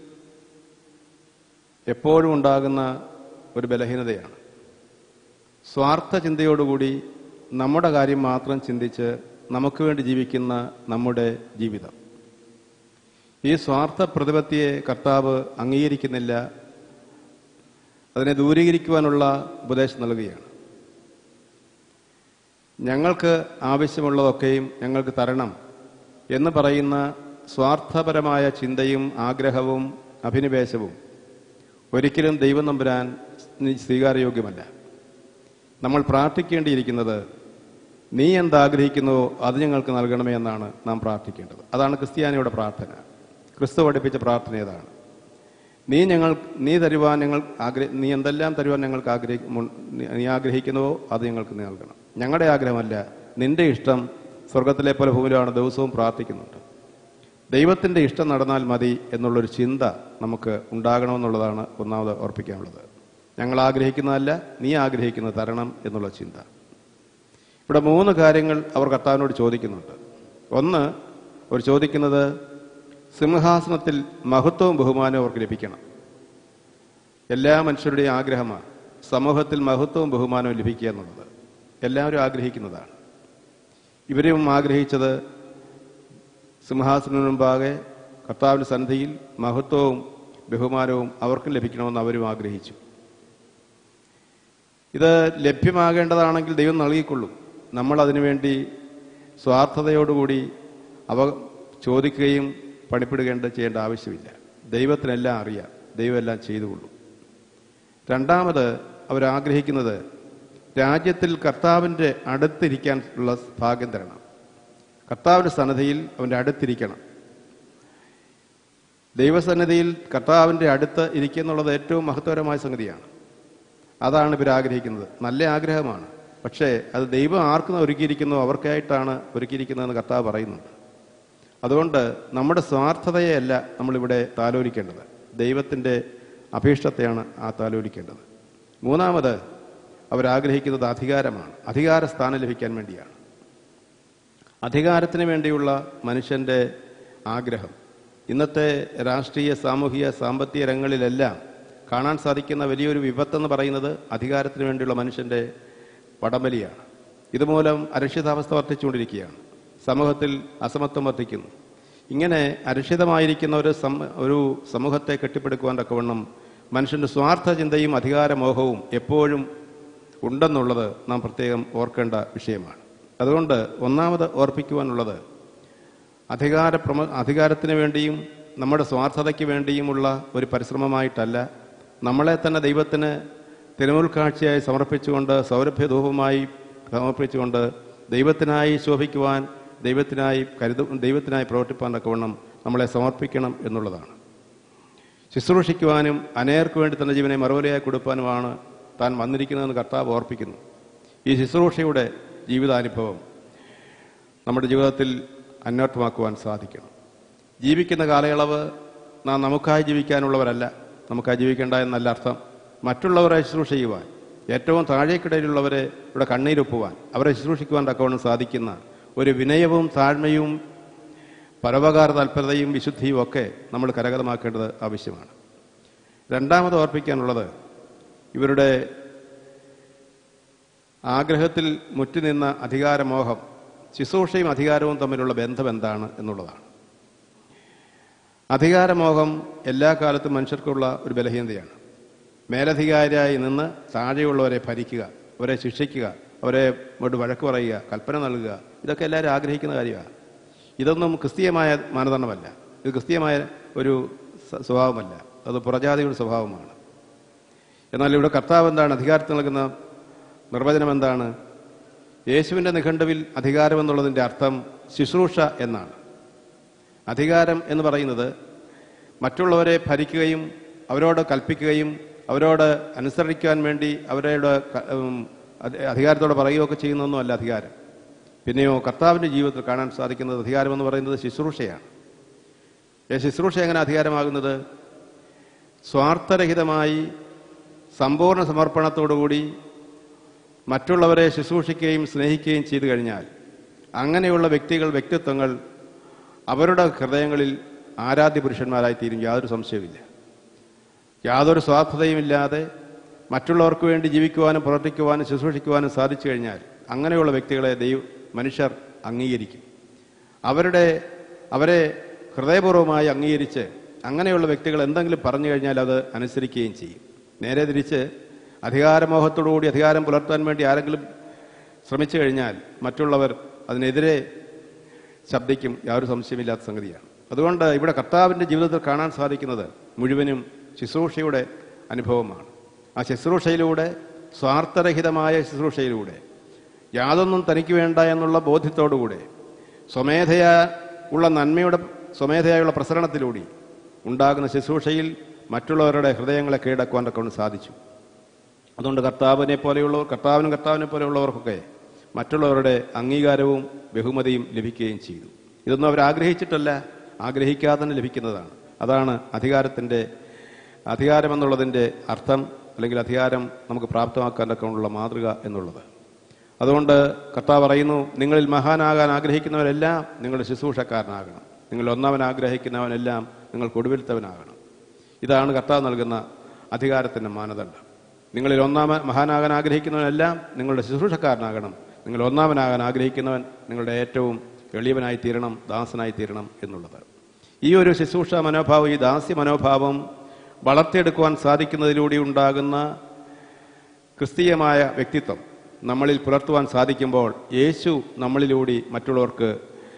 എപ്പോഴും ഉണ്ടാകുന്ന ഒരു ബലഹീനതയാണ് സ്വാർത്ഥ ചിന്തയോടുകൂടി നമ്മുടെ കാര്യം മാത്രം ചിന്തിച്ച് നമുക്ക് വേണ്ടി ജീവിക്കുന്ന നമ്മുടെ ജീവിതം. ഈ സ്വാർത്ഥ പ്രതിപത്തിയെ കർത്താവ് അംഗീകരിക്കുന്നില്ല, അതിനെ ദൂരീകരിക്കുവാനുള്ള ഉപദേശം നൽകുകയാണ്. ഞങ്ങൾക്ക് ആവശ്യമുള്ളതൊക്കെയും ഞങ്ങൾക്ക് തരണം എന്ന് പറയുന്ന സ്വാർത്ഥപരമായ ചിന്തയും ആഗ്രഹവും അഭിനിവേശവും ഒരിക്കലും ദൈവം നമ്പുരാൻ സ്വീകാര്യോഗ്യമല്ല. നമ്മൾ പ്രാർത്ഥിക്കേണ്ടിയിരിക്കുന്നത്, നീ എന്താഗ്രഹിക്കുന്നുവോ അത് ഞങ്ങൾക്ക് നൽകണമേ എന്നാണ് നാം പ്രാർത്ഥിക്കേണ്ടത്. അതാണ് ക്രിസ്ത്യാനിയുടെ പ്രാർത്ഥന. ക്രിസ്തു പഠിപ്പിച്ച പ്രാർത്ഥന ഏതാണ്? നീ ഞങ്ങൾ നീ തരുവാൻ ഞങ്ങൾ ആഗ്രഹ നീ എന്തെല്ലാം തരുവാൻ ഞങ്ങൾക്ക് ആഗ്രഹി നീ ആഗ്രഹിക്കുന്നുവോ അത് ഞങ്ങൾക്ക് നൽകണം. ഞങ്ങളുടെ ആഗ്രഹമല്ല, നിന്റെ ഇഷ്ടം സ്വർഗത്തിലെ പോലെ ഭൂമിയിലാണ് ദിവസവും പ്രാർത്ഥിക്കുന്നുണ്ട്. ദൈവത്തിൻ്റെ ഇഷ്ടം നടന്നാൽ മതി എന്നുള്ളൊരു ചിന്ത നമുക്ക് ഉണ്ടാകണമെന്നുള്ളതാണ് ഒന്നാമത് ഓർപ്പിക്കാനുള്ളത്. ഞങ്ങൾ ആഗ്രഹിക്കുന്നതല്ല, നീ ആഗ്രഹിക്കുന്നത് തരണം എന്നുള്ള ചിന്ത. ഇവിടെ മൂന്ന് കാര്യങ്ങൾ അവർ കർത്താവിനോട് ചോദിക്കുന്നുണ്ട്. ഒന്ന്, അവർ ചോദിക്കുന്നത് സിംഹാസനത്തിൽ മഹത്വവും ബഹുമാനവും അവർക്ക് ലഭിക്കണം. എല്ലാ മനുഷ്യരുടെയും ആഗ്രഹമാണ് സമൂഹത്തിൽ മഹത്വവും ബഹുമാനവും ലഭിക്കുക എന്നുള്ളത്. എല്ലാവരും ആഗ്രഹിക്കുന്നതാണ്. ഇവരും ആഗ്രഹിച്ചത് സിംഹാസനത്തിന് മുമ്പാകെ കർത്താവിൻ്റെ സന്നിധിയിൽ മഹത്വവും ബഹുമാനവും അവർക്കും ലഭിക്കണമെന്ന് അവരും ആഗ്രഹിച്ചു. ഇത് ലഭ്യമാകേണ്ടതാണെങ്കിൽ ദൈവം നൽകിക്കൊള്ളും. നമ്മൾ അതിനുവേണ്ടി സ്വാർത്ഥതയോടുകൂടി അവ ചോദിക്കുകയും പണിപ്പെടുകേണ്ട ചെയ്യേണ്ട ആവശ്യമില്ല. ദൈവത്തിനെല്ലാം അറിയാം, ദൈവം എല്ലാം ചെയ്തുകൊള്ളും. രണ്ടാമത് അവരാഗ്രഹിക്കുന്നത് രാജ്യത്തിൽ കർത്താവിൻ്റെ അടുത്തിരിക്കാൻ ഉള്ള ഭാഗ്യം തരണം. കർത്താവിൻ്റെ സന്നിധിയിൽ അവൻ്റെ അടുത്തിരിക്കണം. ദൈവസന്നിധിയിൽ കർത്താവിൻ്റെ അടുത്ത് ഇരിക്കുക എന്നുള്ളത് ഏറ്റവും മഹത്വകരമായ സംഗതിയാണ്. അതാണ് ഇവർ ആഗ്രഹിക്കുന്നത്. നല്ല ആഗ്രഹമാണ്. പക്ഷേ അത് ദൈവം ആർക്കും ഒരുക്കിയിരിക്കുന്നോ അവർക്കായിട്ടാണ് ഒരുക്കിയിരിക്കുന്നതെന്ന് കർത്താവ് പറയുന്നുണ്ട്. അതുകൊണ്ട് നമ്മുടെ സ്വാർത്ഥതയെയല്ല നമ്മളിവിടെ താലോലിക്കേണ്ടത്, ദൈവത്തിൻ്റെ അഭീഷ്ടത്തെയാണ് ആ താലോലിക്കേണ്ടത്. മൂന്നാമത് അവരാഗ്രഹിക്കുന്നത് അധികാരമാണ്. അധികാര സ്ഥാനം ലഭിക്കാൻ വേണ്ടിയാണ്. അധികാരത്തിന് വേണ്ടിയുള്ള മനുഷ്യൻ്റെ ആഗ്രഹം ഇന്നത്തെ രാഷ്ട്രീയ, സാമൂഹിക, സാമ്പത്തിക രംഗങ്ങളിലെല്ലാം കാണാൻ സാധിക്കുന്ന വലിയൊരു വിപത്തെന്ന് പറയുന്നത് അധികാരത്തിന് വേണ്ടിയുള്ള മനുഷ്യൻ്റെ വടംവലിയാണ്. ഇതുമൂലം അരക്ഷിതാവസ്ഥ വർദ്ധിച്ചുകൊണ്ടിരിക്കുകയാണ്. സമൂഹത്തിൽ അസമത്വം വർദ്ധിക്കുന്നു. ഇങ്ങനെ അരക്ഷിതമായിരിക്കുന്ന ഒരു ഒരു സമൂഹത്തെ കെട്ടിപ്പടുക്കുവാൻ തക്കവണ്ണം മനുഷ്യൻ്റെ സ്വാർത്ഥ ചിന്തയും അധികാരമോഹവും എപ്പോഴും ഉണ്ടെന്നുള്ളത് നാം പ്രത്യേകം ഓർക്കേണ്ട വിഷയമാണ്. അതുകൊണ്ട് ഒന്നാമത് ഓർപ്പിക്കുവാനുള്ളത് അധികാര പ്രമ അധികാരത്തിന് വേണ്ടിയും നമ്മുടെ സ്വാർത്ഥതയ്ക്ക് വേണ്ടിയുമുള്ള ഒരു പരിശ്രമമായിട്ടല്ല, നമ്മളെ തന്നെ ദൈവത്തിന് തിരുമുൽക്കാഴ്ചയായി സമർപ്പിച്ചുകൊണ്ട്, സൗരഭ്യധൂപമായി സമർപ്പിച്ചുകൊണ്ട് ദൈവത്തിനായി ശോഭിക്കുവാൻ, ദൈവത്തിനായി കരുതു ദൈവത്തിനായി പ്രവർത്തിപ്പാൻ തക്കവണ്ണം നമ്മളെ സമർപ്പിക്കണം എന്നുള്ളതാണ്. ശുശ്രൂഷിക്കുവാനും അനേർക്ക് വേണ്ടി തന്റെ ജീവനെ മറുപടിയായി കൊടുക്കാനുമാണ് താൻ വന്നിരിക്കുന്നതെന്ന് കർത്താവ് ഓർപ്പിക്കുന്നു. ഈ ശുശ്രൂഷയുടെ ജീവിതാനുഭവം നമ്മുടെ ജീവിതത്തിൽ അന്വർത്ഥമാക്കുവാൻ സാധിക്കണം. ജീവിക്കുന്ന കാലയളവ് നാം നമുക്കായി ജീവിക്കാനുള്ളവരല്ല, നമുക്കായി ജീവിക്കേണ്ട എന്നല്ല അർത്ഥം. മറ്റുള്ളവരെ ശുശ്രൂഷ ചെയ്യുവാൻ, ഏറ്റവും താഴേക്കിടയിലുള്ളവരെ ഇവിടെ കണ്ണീരൊപ്പുവാൻ, അവരെ ശുശ്രൂഷിക്കുവാൻ തക്കവണ്ണം സാധിക്കുന്ന ഒരു വിനയവും താഴ്മയും പരോപകാര താൽപര്യതയും വിശുദ്ധിയും ഒക്കെ നമ്മൾ കരഗതമാക്കേണ്ടത് ആവശ്യമാണ്. രണ്ടാമത് ഓർപ്പിക്കാനുള്ളത് ഇവരുടെ ആഗ്രഹത്തിൽ മുറ്റിനിന്ന അധികാരമോഹം, ശുശ്രൂഷയും അധികാരവും തമ്മിലുള്ള ബന്ധം എന്താണ് എന്നുള്ളതാണ്. അധികാരമോഹം എല്ലാ കാലത്തും മനുഷ്യർക്കുള്ള ഒരു ബലഹീനതയാണ്. മേലധികാരിയായി നിന്ന് താഴെയുള്ളവരെ ഭരിക്കുക, അവരെ ശിക്ഷിക്കുക, അവരെ കൊണ്ട് വഴക്ക് പറയുക, കൽപ്പന നൽകുക, ഇതൊക്കെ എല്ലാവരും ആഗ്രഹിക്കുന്ന കാര്യമാണ്. ഇതൊന്നും ക്രിസ്തീയമായ മാനദണ്ഡമല്ല. ഇത് ക്രിസ്തീയമായ ഒരു സ്വഭാവമല്ല, അത് പുറജാതിയുടെ സ്വഭാവമാണ്. എന്നാൽ ഇവിടെ കർത്താവ് എന്താണ് അധികാരത്തിൽ നൽകുന്ന നിർവചനം എന്താണ്? യേശുവിൻ്റെ നിഘണ്ടുവിൽ അധികാരം എന്നുള്ളതിൻ്റെ അർത്ഥം ശുശ്രൂഷ എന്നാണ്. അധികാരം എന്ന് പറയുന്നത് മറ്റുള്ളവരെ ഭരിക്കുകയും അവരോട് കൽപ്പിക്കുകയും അവരോട് അനുസരിക്കാൻ വേണ്ടി അവരോട് അധികാരത്തോടെ പറയുകയൊക്കെ ചെയ്യുന്നതൊന്നുമല്ല അധികാരം. പിന്നെയോ കർത്താവിൻ്റെ ജീവിതത്തിൽ കാണാൻ സാധിക്കുന്നത് അധികാരമെന്ന് പറയുന്നത് ശുശ്രൂഷയാണ്. ശുശ്രൂഷ എങ്ങനെ അധികാരമാകുന്നത്? സ്വാർത്ഥരഹിതമായി സമ്പൂർണ്ണ സമർപ്പണത്തോടുകൂടി മറ്റുള്ളവരെ ശുശ്രൂഷിക്കുകയും സ്നേഹിക്കുകയും ചെയ്തു കഴിഞ്ഞാൽ അങ്ങനെയുള്ള വ്യക്തികൾ, വ്യക്തിത്വങ്ങൾ അവരുടെ ഹൃദയങ്ങളിൽ ആരാധ്യ പുരുഷന്മാരായി തീരും. യാതൊരു സംശയവുമില്ല. യാതൊരു സ്വാർത്ഥതയുമില്ലാതെ മറ്റുള്ളവർക്ക് വേണ്ടി ജീവിക്കുവാനും പ്രവർത്തിക്കുവാനും ശുശ്രൂഷിക്കുവാനും സാധിച്ചു കഴിഞ്ഞാൽ അങ്ങനെയുള്ള വ്യക്തികളെ ദൈവ മനുഷ്യർ അംഗീകരിക്കും. അവരുടെ അവരെ ഹൃദയപൂർവ്വമായി അംഗീകരിച്ച് അങ്ങനെയുള്ള വ്യക്തികൾ എന്തെങ്കിലും പറഞ്ഞു കഴിഞ്ഞാൽ അത് അനുസരിക്കുകയും ചെയ്യും. നേരെ തിരിച്ച് അധികാരമോഹത്തോടുകൂടി അധികാരം പുലർത്താൻ വേണ്ടി ആരെങ്കിലും ശ്രമിച്ചു കഴിഞ്ഞാൽ മറ്റുള്ളവർ അതിനെതിരെ ശബ്ദിക്കും. യാതൊരു സംശയമില്ലാത്ത സംഗതിയാണ്. അതുകൊണ്ട് ഇവിടെ കർത്താവിൻ്റെ ജീവിതത്തിൽ കാണാൻ സാധിക്കുന്നത് മുഴുവനും ശുശ്രൂഷയുടെ അനുഭവമാണ്. ആ ശുശ്രൂഷയിലൂടെ, സ്വാർത്ഥരഹിതമായ ശുശ്രൂഷയിലൂടെ, യാതൊന്നും തനിക്ക് വേണ്ട എന്നുള്ള ബോധ്യത്തോടുകൂടെ, സ്വമേധയാ ഉള്ള നന്മയുടെ സ്വമേധയായുള്ള പ്രസരണത്തിലൂടെ ഉണ്ടാകുന്ന ശുശ്രൂഷയിൽ മറ്റുള്ളവരുടെ ഹൃദയങ്ങളെ കീഴടക്കുവാൻ കൊണ്ട് സാധിച്ചു. അതുകൊണ്ട് കർത്താവിനെ പോലെയുള്ളവർ കർത്താവിനും കർത്താവിനെ പോലെയുള്ളവർക്കൊക്കെ മറ്റുള്ളവരുടെ അംഗീകാരവും ബഹുമതിയും ലഭിക്കുകയും ചെയ്തു. ഇതൊന്നും അവർ ആഗ്രഹിച്ചിട്ടല്ല, ആഗ്രഹിക്കാതെ തന്നെ ലഭിക്കുന്നതാണ്. അതാണ് അധികാരത്തിൻ്റെ അധികാരമെന്നുള്ളതിൻ്റെ അർത്ഥം, അല്ലെങ്കിൽ അധികാരം നമുക്ക് പ്രാപ്തമാക്കാനൊക്കെ ഉള്ള മാതൃക എന്നുള്ളത്. അതുകൊണ്ട് കർത്താവ് പറയുന്നു, നിങ്ങളിൽ മഹാനാകാൻ ആഗ്രഹിക്കുന്നവരെല്ലാം നിങ്ങളുടെ ശുശ്രൂഷക്കാരനാകണം. നിങ്ങൾ ഒന്നാമൻ ആഗ്രഹിക്കുന്നവനെല്ലാം നിങ്ങൾക്ക് ഒടുവിലത്തവനാകണം. ഇതാണ് കർത്താവ് നൽകുന്ന അധികാരത്തിൻ്റെ മാനദണ്ഡം. നിങ്ങളിൽ ഒന്നാമൻ മഹാനാകാൻ ആഗ്രഹിക്കുന്നവനെല്ലാം നിങ്ങളുടെ ശുശ്രൂഷക്കാരനാകണം. നിങ്ങൾ ഒന്നാമനാകാൻ ആഗ്രഹിക്കുന്നവൻ നിങ്ങളുടെ ഏറ്റവും എളിയവനായി തീരണം, ദാസനായി തീരണം എന്നുള്ളത്. ഈ ഒരു ശുശ്രൂഷ മനോഭാവം, ഈ ദാസ്യ മനോഭാവം വളർത്തിയെടുക്കുവാൻ സാധിക്കുന്നതിലൂടെ ഉണ്ടാകുന്ന ക്രിസ്തീയമായ വ്യക്തിത്വം നമ്മളിൽ പുലർത്തുവാൻ സാധിക്കുമ്പോൾ യേശു നമ്മളിലൂടെ മറ്റുള്ളവർക്ക്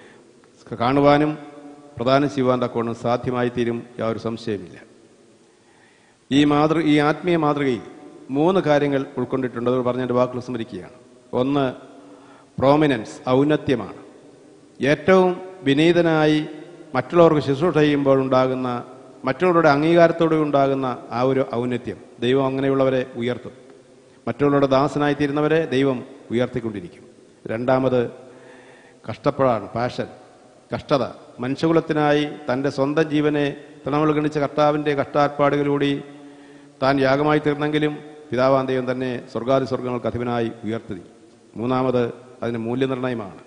കാണുവാനും പ്രദാനം ചെയ്യുവാൻ തക്കവണ്ണം സാധ്യമായി തീരും. യാതൊരു സംശയമില്ല. ഈ മാതൃ ഈ ആത്മീയ മാതൃകയിൽ മൂന്ന് കാര്യങ്ങൾ ഉൾക്കൊണ്ടിട്ടുണ്ട്. അത് പറഞ്ഞതിൻ്റെ വാക്കുകൾ സ്മരിക്കുകയാണ്. ഒന്ന്, പ്രോമിനൻസ്, ഔന്നത്യമാണ്. ഏറ്റവും വിനീതനായി മറ്റുള്ളവർക്ക് ശുശ്രൂഷ ചെയ്യുമ്പോൾ ഉണ്ടാകുന്ന, മറ്റുള്ളവരുടെ അംഗീകാരത്തോടെ ഉണ്ടാകുന്ന ആ ഒരു ഔന്നത്യം ദൈവം അങ്ങനെയുള്ളവരെ ഉയർത്തും. മറ്റുള്ളവരുടെ ദാസനായി തീരുന്നവരെ ദൈവം ഉയർത്തിക്കൊണ്ടിരിക്കും. രണ്ടാമത് കഷ്ടപ്പാടാണ്, പാഷൻ, കഷ്ടത. മനുഷ്യകുലത്തിനായി തൻ്റെ സ്വന്തം ജീവനെ തൃണമൂൽ ഗണിച്ച കർത്താവിൻ്റെ കഷ്ടാർപ്പാടുകളിലൂടെ താൻ യാഗമായി തീർന്നെങ്കിലും പിതാവാൻ ദൈവം തന്നെ സ്വർഗാദി സ്വർഗങ്ങൾക്ക് അധിപനായി ഉയർത്തി. മൂന്നാമത് അതിന് മൂല്യനിർണയമാണ്.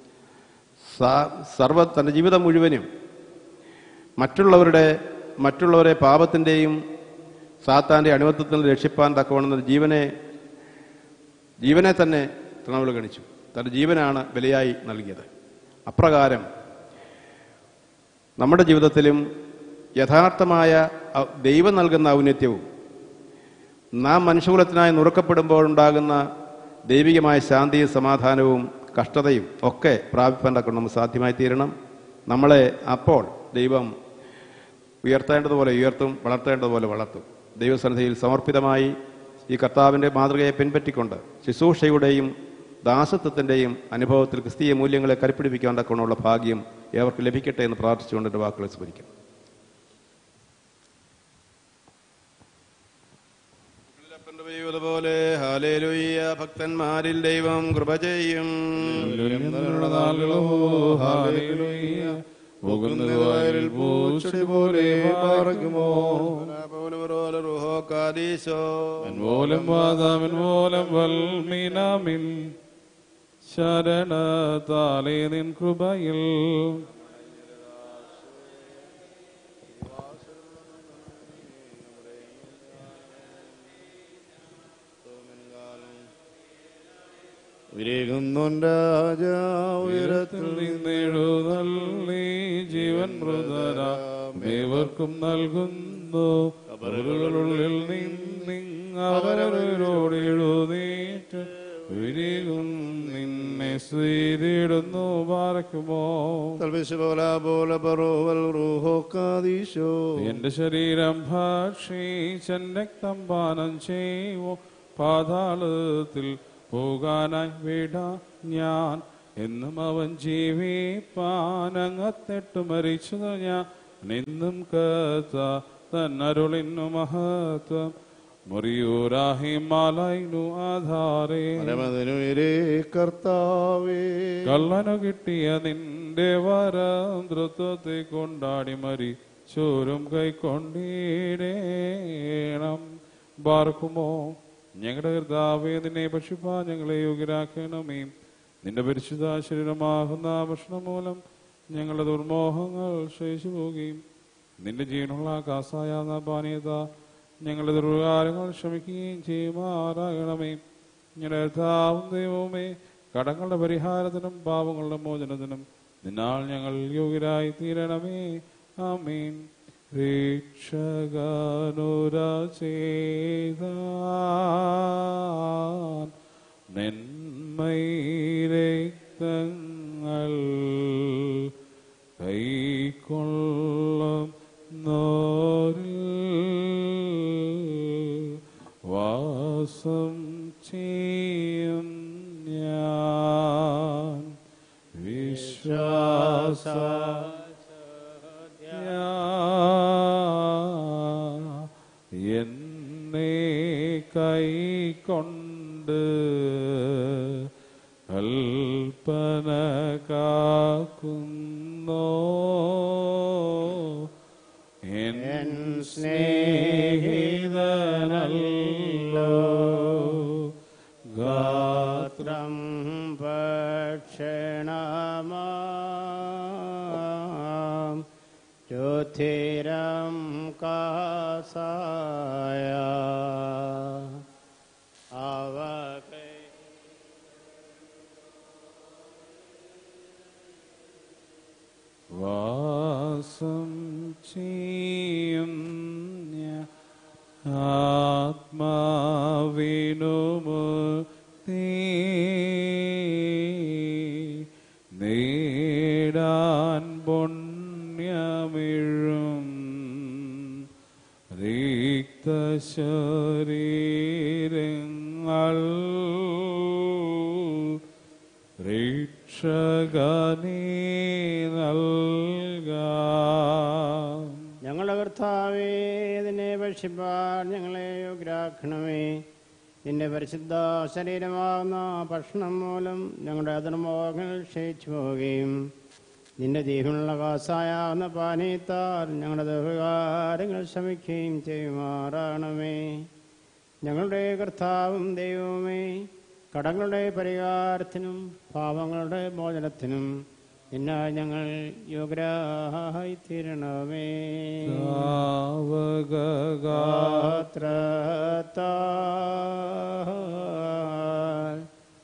സർവ തൻ്റെ ജീവിതം മുഴുവനും മറ്റുള്ളവരുടെ മറ്റുള്ളവരെ പാപത്തിൻ്റെയും സാത്താൻ്റെ അടിമത്തത്തിൽ നിന്ന് രക്ഷിപ്പാൻ തക്കവണ്ണം ജീവനെ ജീവനെ തന്നെ തൃണമൂൽ ഗണിച്ചു. തൻ്റെ ജീവനാണ് ബലിയായി നൽകിയത്. അപ്രകാരം നമ്മുടെ ജീവിതത്തിലും യഥാർത്ഥമായ ദൈവം നൽകുന്ന ഔന്നത്യവും നാം മനുഷ്യകുലത്തിനായി നുറുക്കപ്പെടുമ്പോഴുണ്ടാകുന്ന ദൈവികമായ ശാന്തിയും സമാധാനവും കഷ്ടതയും ഒക്കെ പ്രാപിപ്പാൻ തക്ക നമുക്ക് സാധ്യമായി തീരണം. നമ്മളെ അപ്പോൾ ദൈവം ഉയർത്തേണ്ടതുപോലെ ഉയർത്തും, വളർത്തേണ്ടതുപോലെ വളർത്തും. ദൈവസന്നിധിയിൽ സമർപ്പിതമായി ഈ കർത്താവിൻ്റെ മാതൃകയെ പിൻപറ്റിക്കൊണ്ട് ശുശ്രൂഷയുടെയും ദാസത്വത്തിൻ്റെയും അനുഭവത്തിൽ ക്രിസ്തീയ മൂല്യങ്ങളെ കരുപ്പിടിപ്പിക്കാൻ തക്കവണ്ണമുള്ള ഭാഗ്യം ഏവർക്ക് ലഭിക്കട്ടെ എന്ന് പ്രാർത്ഥിച്ചുകൊണ്ട് എൻ്റെ വാക്കുകളെ സ്മരിക്കും. പോലെ ഹല്ലേലൂയ. ഭക്തന്മാരിൽ ദൈവം കൃപ ചെയ്യും. ശരണത്താലേ നിൻ കൃപയിൽ രാജ ഉയരത്തിൽ നിന്നെഴുന്നള്ളി ജീവൻ മൃതര ഏവർക്കും നൽകുന്നു. കബറുകളുള്ളിൽ നിന്നവരോട് എഴുന്നേറ്റ് വിരികും നിന്നെ സ്വീതിടുന്നു. പാർക്കുമോ എന്റെ ശരീരം ഭക്ഷിച്ചൻ രക്തം പാനം ചെയ്യുമോ. പാതാളത്തിൽ പോകാനായി വിട ഞാൻ എന്നും അവൻ ജീവിപ്പാനങ്ങത്തെട്ടു മരിച്ചു ഞാൻ നിന്നും കത്ത തന്നരുളിന്നു മഹത്വം മുറിയൂരാഹിമാലു ആധാരേ. കർത്താവേ കള്ളനു കിട്ടിയ നിന്റെ വരം ധൃത്വത്തെ കൊണ്ടാടി മരി ചോരും കൈക്കൊണ്ടിടേണം. ബാർക്കുമോ ഞങ്ങളുടെ കർത്താവേ നിന്നെ ഭക്ഷിപ്പാൻ ഞങ്ങളെ യോഗ്യരാക്കണമേ. നിന്റെ പരിശുദ്ധ ശരീരമാകുന്ന ഭക്ഷണം മൂലം ഞങ്ങളുടെ ദുർമോഹങ്ങൾ ക്ഷയിച്ചു പോവുകയും നിന്റെ ജീവനുള്ള കാസായാകുന്ന പാനീയത ഞങ്ങളുടെ ദുർകാര്യങ്ങൾ ക്ഷമിക്കുകയും ചെയ്യുമാറാകണമേ. ഞങ്ങളുടെ കർത്താവും ദൈവവുമേ, കടങ്ങളുടെ പരിഹാരത്തിനും പാപങ്ങളുടെ മോചനത്തിനും നിന്നാൽ ഞങ്ങൾ യോഗ്യരായി തീരണമേ. ആമീൻ. രക്ഷകനുര ചെയ്താൻ നെന്മയിരക്തങ്ങൾ കൈക്കൊള്ളും നോരിൽ വാസം ചെയ്യും ഞാൻ. വിശ്വാസ എന്നെ കൈക്കൊണ്ട് കൽപ്പന കാക്കുന്നോ എൻ സ്നേഹിതനല്ലോ. ഗാത്രം ഭക്ഷണമാം ജ്യോതിരം കാസായ അവകൈ വാസം ചെയ്യും ആത്മാവിനുമുക്തി നേടാൻ പുണ്യമിഴും റിക്തശരീരങ്ങൾ രക്ഷകനീ നൽകാം. ഞങ്ങളുടെ കർത്താവേ ഇതിനെ ഭക്ഷിപ്പാൻ ഞങ്ങളെ യോഗ്യരാക്കണമേ. നിന്റെ പരിശുദ്ധ ശരീരമാകുന്ന ഭക്ഷണം മൂലം ഞങ്ങളുടെ അതിർമോഹങ്ങൾ ക്ഷയിച്ചു പോവുകയും നിന്റെ ദീപമുള്ള കാസായാകുന്ന പാനീയത്താൽ ഞങ്ങളുടെ ദുർകാര്യങ്ങൾ ശമിക്കുകയും ചെയ്യുമാറാണമേ. ഞങ്ങളുടെ കർത്താവും ദൈവവുമേ, കടങ്ങളുടെ പരിഹാരത്തിനും പാപങ്ങളുടെ മോചനത്തിനും എന്നാൽ ഞങ്ങൾ യോഗ്യരായി തീരണമേ. ഗാത്രത്താൽ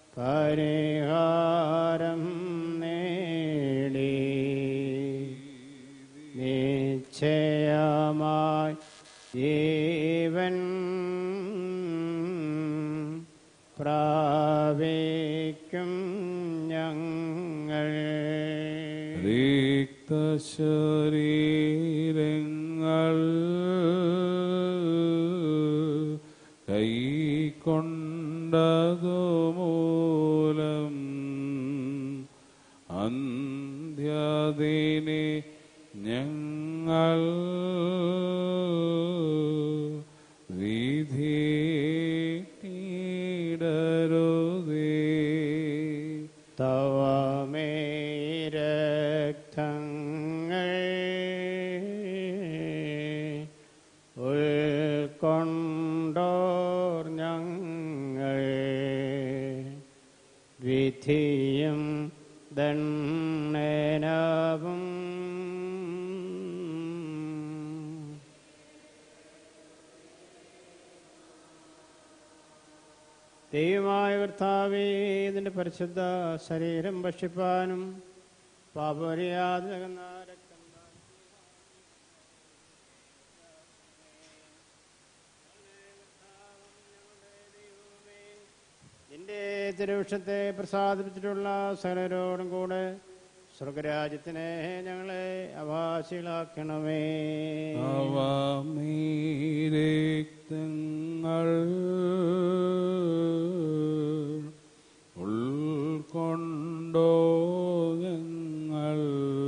പരിഹാരം നേടി നിശ്ചയമായി ജീവൻ പ്രാപിക്കും ഞങ്ങൾ. റിക്തശരീരങ്ങൾ കൈക്കൊണ്ടതുമൂലം അന്ത്യദിനെ ഞങ്ങൾ വിധിയിടരുതേ. തവമേ രക്തങ്ങൾ ഉൾക്കൊണ്ടോർ ഞങ്ങൾ വിധിയും ദണ്ഡനവും ദൈവമായ കർത്താവേ, ഇതിന്റെ പരിശുദ്ധ ശരീരം ഭക്ഷിപ്പാനും പാപപരിഹാരകന്ന രക്തം തിരുവൃക്ഷത്തെ പ്രസാദിപ്പിച്ചിട്ടുള്ള സകലരോടും കൂടെ സ്വർഗരാജ്യത്തിനെ ഞങ്ങളെ അവകാശികളാക്കണമേ. അവമീരക്തങ്ങൾ ഉൾക്കൊണ്ടോ ഞങ്ങൾ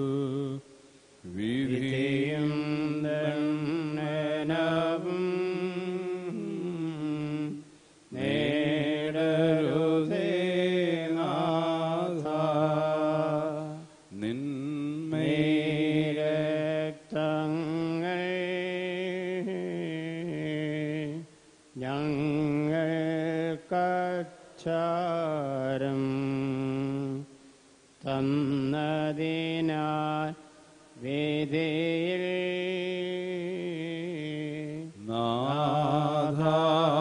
വിധിയും ദണ്ഡനവും നേടരുതേ നാഥ. നിന്മേരക്തങ്ങൾ ഞങ്ങൾക്കച്ചാരം തന്നതിനാൽ വേദിയിൽ നാഥാ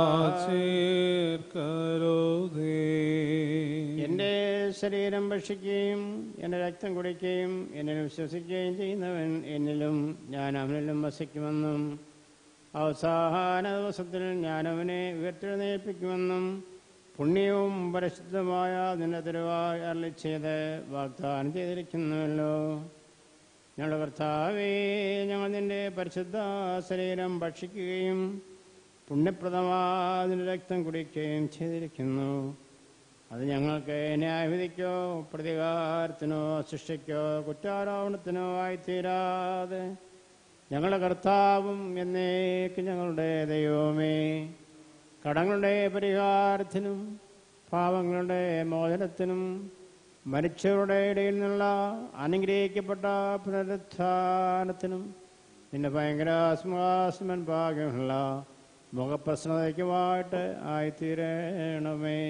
ചേർക്കരുതേ. എൻ്റെ ശരീരം ഭക്ഷിക്കുകയും എൻ്റെ രക്തം കുടിക്കുകയും എന്നിൽ വിശ്വസിക്കുകയും ചെയ്യുന്നവൻ എന്നിലും ഞാൻ അവനിലും വസിക്കുമെന്നും അവസാന ദിവസത്തിൽ ഞാൻ അവനെ ഉയർത്തെഴുന്നേൽപ്പിക്കുമെന്നും പുണ്യവും പരിശുദ്ധമായ നിന്റെ തിരുവായി അരുളി ചെയ്ത് വാഗ്ദാനം ചെയ്തിരിക്കുന്നുവല്ലോ. ഞങ്ങളുടെ കർത്താവേ, ഞങ്ങൾ നിന്റെ പരിശുദ്ധ ശരീരം ഭക്ഷിക്കുകയും പുണ്യപ്രദമായ നിന്റെ രക്തം കുടിക്കുകയും ചെയ്തിരിക്കുന്നു. അത് ഞങ്ങൾക്ക് ന്യായവിധിക്കോ പ്രതികാരത്തിനോ ശിക്ഷയ്ക്കോ കുറ്റാരോപണത്തിനോ ആയിത്തീരാതെ ഞങ്ങളുടെ കർത്താവും എന്നേക്ക് ഞങ്ങളുടെ ദൈവമേ, കടങ്ങളുടെ പരിഹാരത്തിനും പാവങ്ങളുടെ മോചനത്തിനും മരിച്ചവരുടെ ഇടയിൽ നിന്നുള്ള അനുഗ്രഹിക്കപ്പെട്ട പുനരുത്ഥാനത്തിനും നിന്റെ ഭയങ്കര സിംഹാസനൻ ഭാഗ്യമുള്ള മുഖപ്രസന്നതയ്ക്കുമായിട്ട് ആയിത്തീരണമേ.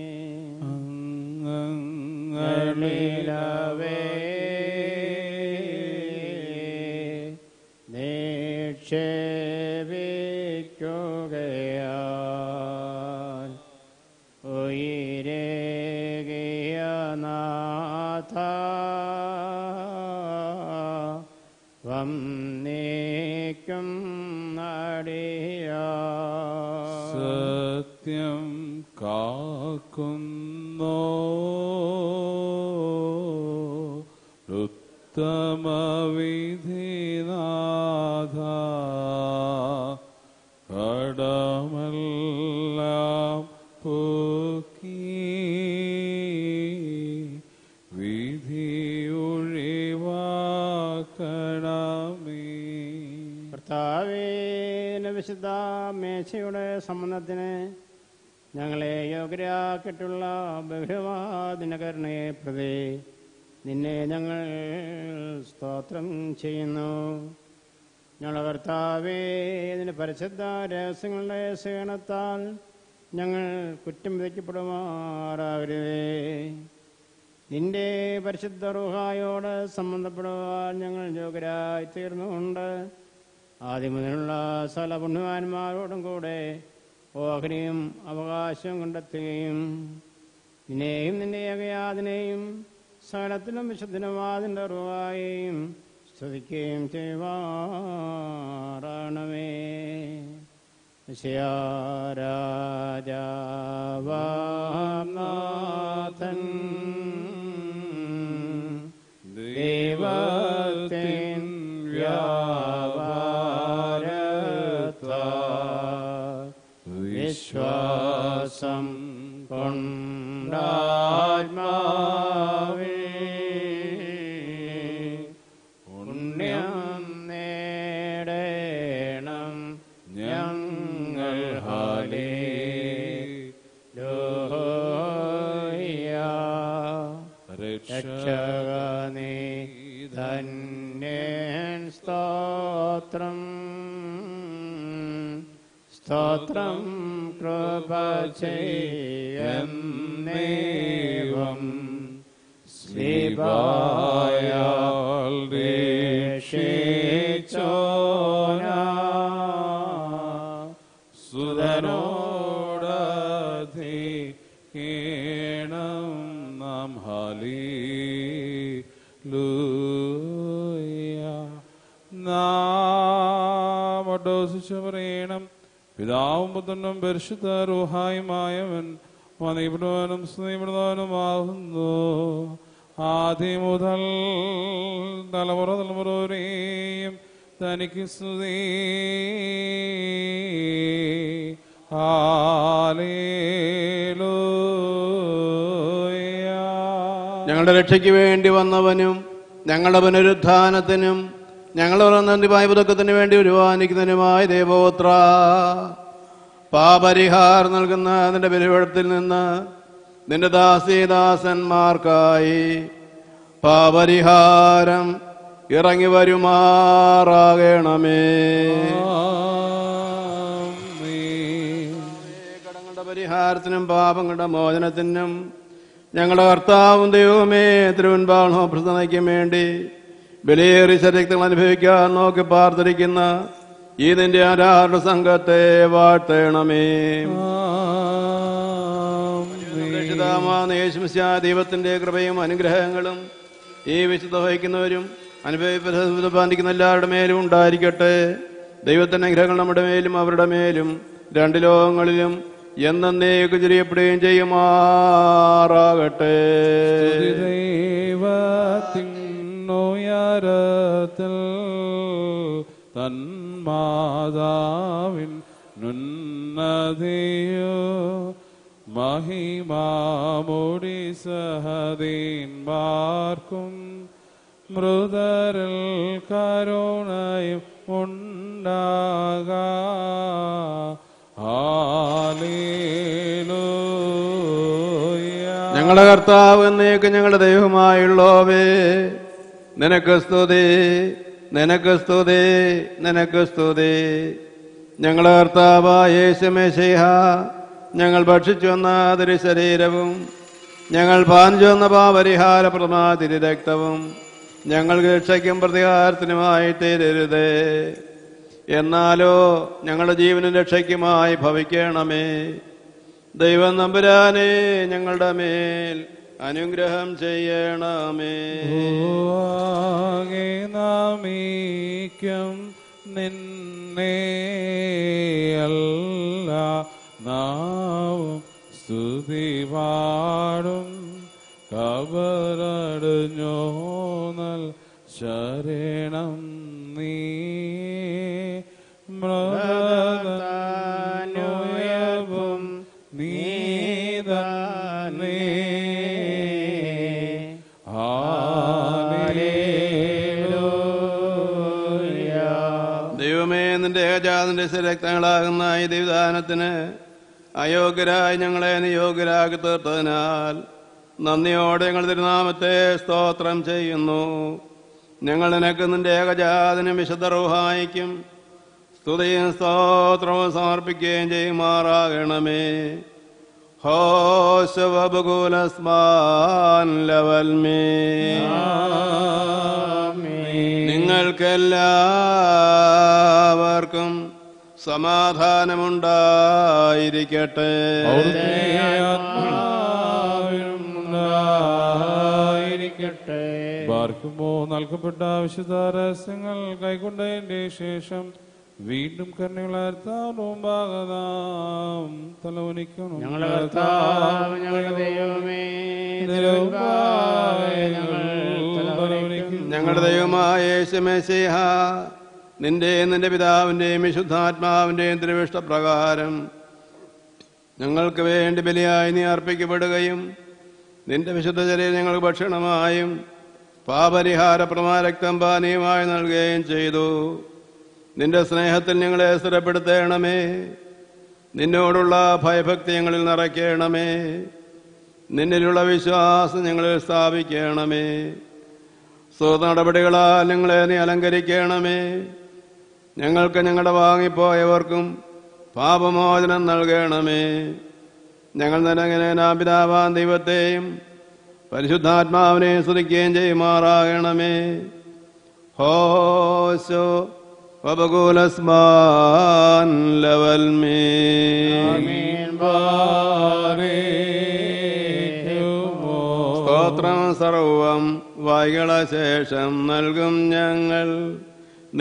അങ്ങങ്ങളിലവേ നിക്ഷേപിക്കുകയാൽ ഉയരേകിയ നാഥ വന്നേക്കും നടിയാ സത്യം കാക്കുന്നോ ഉത്തമവിധിനാഥ കടമെല്ലാം പോക്കി വിധിയൊഴിവാക്കണമേ. കർത്താവേ, വിശുദ്ധ മേശയുടെ സംബന്ധത്തിന് ഞങ്ങളെ യോഗ്യരാക്കിയിട്ടുള്ള ബഹുമാദിനകരണയെ പ്രതി നിന്നെ ഞങ്ങൾ സ്തോത്രം ചെയ്യുന്നു. ഞങ്ങളുടെ കർത്താവേ, ഇതിൻ്റെ പരിശുദ്ധ രഹസ്യങ്ങളുടെ സേവനത്താൽ ഞങ്ങൾ കുറ്റം വിധിക്കപ്പെടുമാറാകരുതേ. നിന്റെ പരിശുദ്ധ റൂഹായോട് സംബന്ധപ്പെടുവാൻ ഞങ്ങൾ യോഗ്യരായി തീർന്നുകൊണ്ട് ആദ്യം മുതലുള്ള സകല പുണ്യവാന്മാരോടും കൂടെ ഓഹരിയും അവകാശവും കണ്ടെത്തുകയും നിന്നെയും നിന്റെ ഏകയാതിനെയും സകലത്തിനും വിശുദ്ധനുമാതിൻ്റെ റൂഹായെയും സ്തുതിക്കുകയും ചെയ്യുവാറാണമേ. രാജാവാനാഥൻ ദൈവത്തിൻ വ്യാപാരത്താൽ വിശ്വാസം കൊണ്ടാത്മാവിൽ പുണ്യം നേടണം ഞങ്ങൾ. ഹല്ലേലൂയ. രക്ഷകനേ ധന്യൻ സ്തോത്രം സ്തോത്രം കൃപ ചെയ്യുന്നേവം ശ്രീബായാൽ രക്ഷിച്ചോനാ സുതനോടധികേണം നാം. ഹല്ലേലൂയ. നാം അഡോസിച്ചു പറയണം. പിതാവും പുത്രനും പരിശുദ്ധ റൂഹായുമായവൻ വന്നിവിടുവാനും സ്നേഹിവിടുവാനുമാകുന്നു. ആദ്യം മുതൽ തലമുറ തലമുറ വരെയും തനിക്ക് സ്തുതി. ഹല്ലേലൂയ. ഞങ്ങളുടെ രക്ഷയ്ക്ക് വേണ്ടി വന്നവനും ഞങ്ങളുടെ പുനരുത്ഥാനത്തിനും ഞങ്ങളുടെ നന്ദിമായ പുതുക്കത്തിന് വേണ്ടി ഉരുവാനിക്കുന്നതിനുമായ ദേവോത്ര, പാപരിഹാരം നൽകുന്ന നിന്റെ ബലിപീഠത്തിൽ നിന്ന് നിന്റെ ദാസീദാസന്മാർക്കായി പാപരിഹാരം ഇറങ്ങി വരുമാറാകണമേ. കടങ്ങളുടെ പരിഹാരത്തിനും പാപങ്ങളുടെ മോചനത്തിനും ഞങ്ങളുടെ കർത്താവും ദൈവമേ തിരുവൻപാണോ പ്രസന്നയ്ക്കും വേണ്ടി വിലയേറിയ ശരീരങ്ങൾ അനുഭവിക്കാൻ നോക്കി പാർത്തിരിക്കുന്ന ഈ നിന്റെ ആരാധന സംഘത്തെ വാഴ്ത്തണമേ. ദൈവത്തിന്റെ കൃപയും അനുഗ്രഹങ്ങളും ഈ വിശുദ്ധ വഹിക്കുന്നവരും അനുഭവിക്കുന്ന എല്ലാവരുടെ മേലും ഉണ്ടായിരിക്കട്ടെ. ദൈവത്തിന്റെ അനുഗ്രഹങ്ങൾ നമ്മുടെ മേലും അവരുടെ മേലും രണ്ട് ലോകങ്ങളിലും എന്നേക്ക് ചൊരിയപ്പെടുകയും ചെയ്യുമാറാകട്ടെ. ദൈവത്തിനുയരത്തിൽ തന്മാതാവിൻ നുന്നതിയോ മഹിമാമുടി സഹദീന്മാർക്കും മൃതരിൽ കരുണയും ഉണ്ടാക. ഞങ്ങളുടെ കർത്താവ് എന്നേക്ക് ഞങ്ങളുടെ ദൈവമായുള്ളോവേ, നിനക്ക് സ്തുതി, നിനക്ക് സ്തുതി, നിനക്ക് സ്തുതി. ഞങ്ങളുടെ കർത്താവായ യേശുമശിഹ, ഞങ്ങൾ ഭക്ഷിച്ചു വന്ന തിരു ശരീരവും ഞങ്ങൾ പാനിച്ചു വന്ന പാപരിഹാരപ്രദമായ തിരു രക്തവും ഞങ്ങൾക്ക് രക്ഷയ്ക്കും പ്രതികാരത്തിനുമായി തീരരുതേ. എന്നാലോ ഞങ്ങളുടെ ജീവനും രക്ഷയ്ക്കുമായി ഭവിക്കണമേ. ദൈവം നമ്പുരാനെ ഞങ്ങളുടെ മേൽ അനുഗ്രഹം ചെയ്യണമേ. നാമീക്കം നിന്നെ അല്ല നാവും സ്തുതി പാടും. കബറടഞ്ഞോന്നൽ ശരണം നീ മൃതനുയവും നീതന്നേ. ദൈവമേ, നിന്റെ ഏകജാതന്റെ രക്തങ്ങളാകുന്ന ഈ ദൈവദാനത്തിന് അയോഗ്യരായി ഞങ്ങളെ നിയോഗ്യരാക്കി തീർത്തതിനാൽ നന്ദിയോടെ ഞങ്ങൾ തിരുനാമത്തെ സ്തോത്രം ചെയ്യുന്നു. ഞങ്ങൾ നിനക്ക് നിന്റെ ഏകജാതനും വിശുദ്ധ റൂഹായിക്കും സ്തുതിയും സ്തോത്രവും സമർപ്പിക്കുകയും ചെയ്യുമാറാകണമേ. ഹോശവബുകുലസ്മാൻ ലവൽമേ. നിങ്ങൾക്കെല്ലാവർക്കും സമാധാനമുണ്ടായിരിക്കട്ടെ. പാർക്കുമ്പോ നൽകപ്പെട്ട വിശുദ്ധ രഹസ്യങ്ങൾ കൈക്കൊണ്ടതിന്റെ ശേഷം വീണ്ടും കരുണയുള്ള മുമ്പാകതാം തലവനിക്കണം. ഞങ്ങളുടെ ദൈവമായ യേശുമശിഹ, നിന്റെ നിന്റെ പിതാവിന്റെയും വിശുദ്ധാത്മാവിന്റെയും തിരുവിഷ്ടപ്രകാരം ഞങ്ങൾക്ക് വേണ്ടി ബലിയായി നീ അർപ്പിക്കപ്പെടുകയും നിന്റെ വിശുദ്ധ ശരീരം ഞങ്ങൾക്ക് ഭക്ഷണമായും പാപരിഹാരപ്രമാ രക്തം പാനീയമായി നൽകുകയും ചെയ്തു. നിന്റെ സ്നേഹത്തിൽ ഞങ്ങളെ സ്ഥിരപ്പെടുത്തണമേ. നിന്നോടുള്ള ഭയഭക്തി ഞങ്ങളിൽ നിറയ്ക്കണമേ. നിന്നിലുള്ള വിശ്വാസം ഞങ്ങളിൽ സ്ഥാപിക്കണമേ. സ്വത നടപടികളാൽ ഞങ്ങളെ നീ അലങ്കരിക്കണമേ. ഞങ്ങൾക്ക് ഞങ്ങളുടെ വാങ്ങിപ്പോയവർക്കും പാപമോചനം നൽകണമേ. ഞങ്ങൾ നിനങ്ങനെ നാം പിതാവാൻ ദൈവത്തെയും പരിശുദ്ധാത്മാവിനെയും സ്തുതിക്കുകയും ചെയ്യുമാറാകണമേ. ഹോശോ വബകുലസ്മാൻ ലവൽമേ. സ്തോത്രം സർവം വൈകളശേഷം നൽകും ഞങ്ങൾ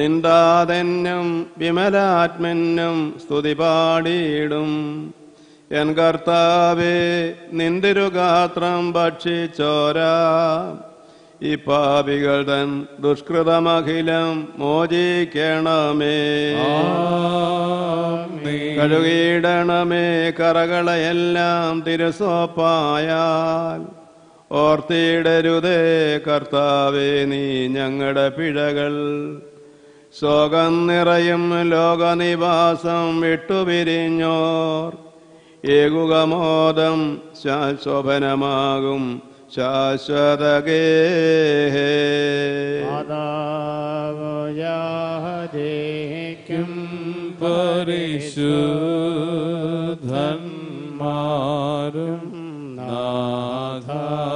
നിന്ദാതന്നും വിമലാത്മനും സ്തുതി പാടിയിടും. എൻ കർത്താവേ, നിന്തിരുഗാത്രം ഭക്ഷിച്ചോരാ ഈ പാപികൾ തൻ ദുഷ്കൃതമഖിലം മോചിക്കണമേ. കഴുകിയിടണമേ കറകളെല്ലാം തിരുസോപ്പായാൽ. ഓർത്തിടരുതേ കർത്താവേ നീ ഞങ്ങളുടെ പിഴകൾ. ശോകം നിറയും ലോകനിവാസം വിട്ടുപിരിഞ്ഞോർ ഏകുകമോദം ശോഭനമാകും ശാശ്വതഗേഹേ. മാതാവയാഹദേക്കും പരിശുദ്ധന്മാരും നാഥ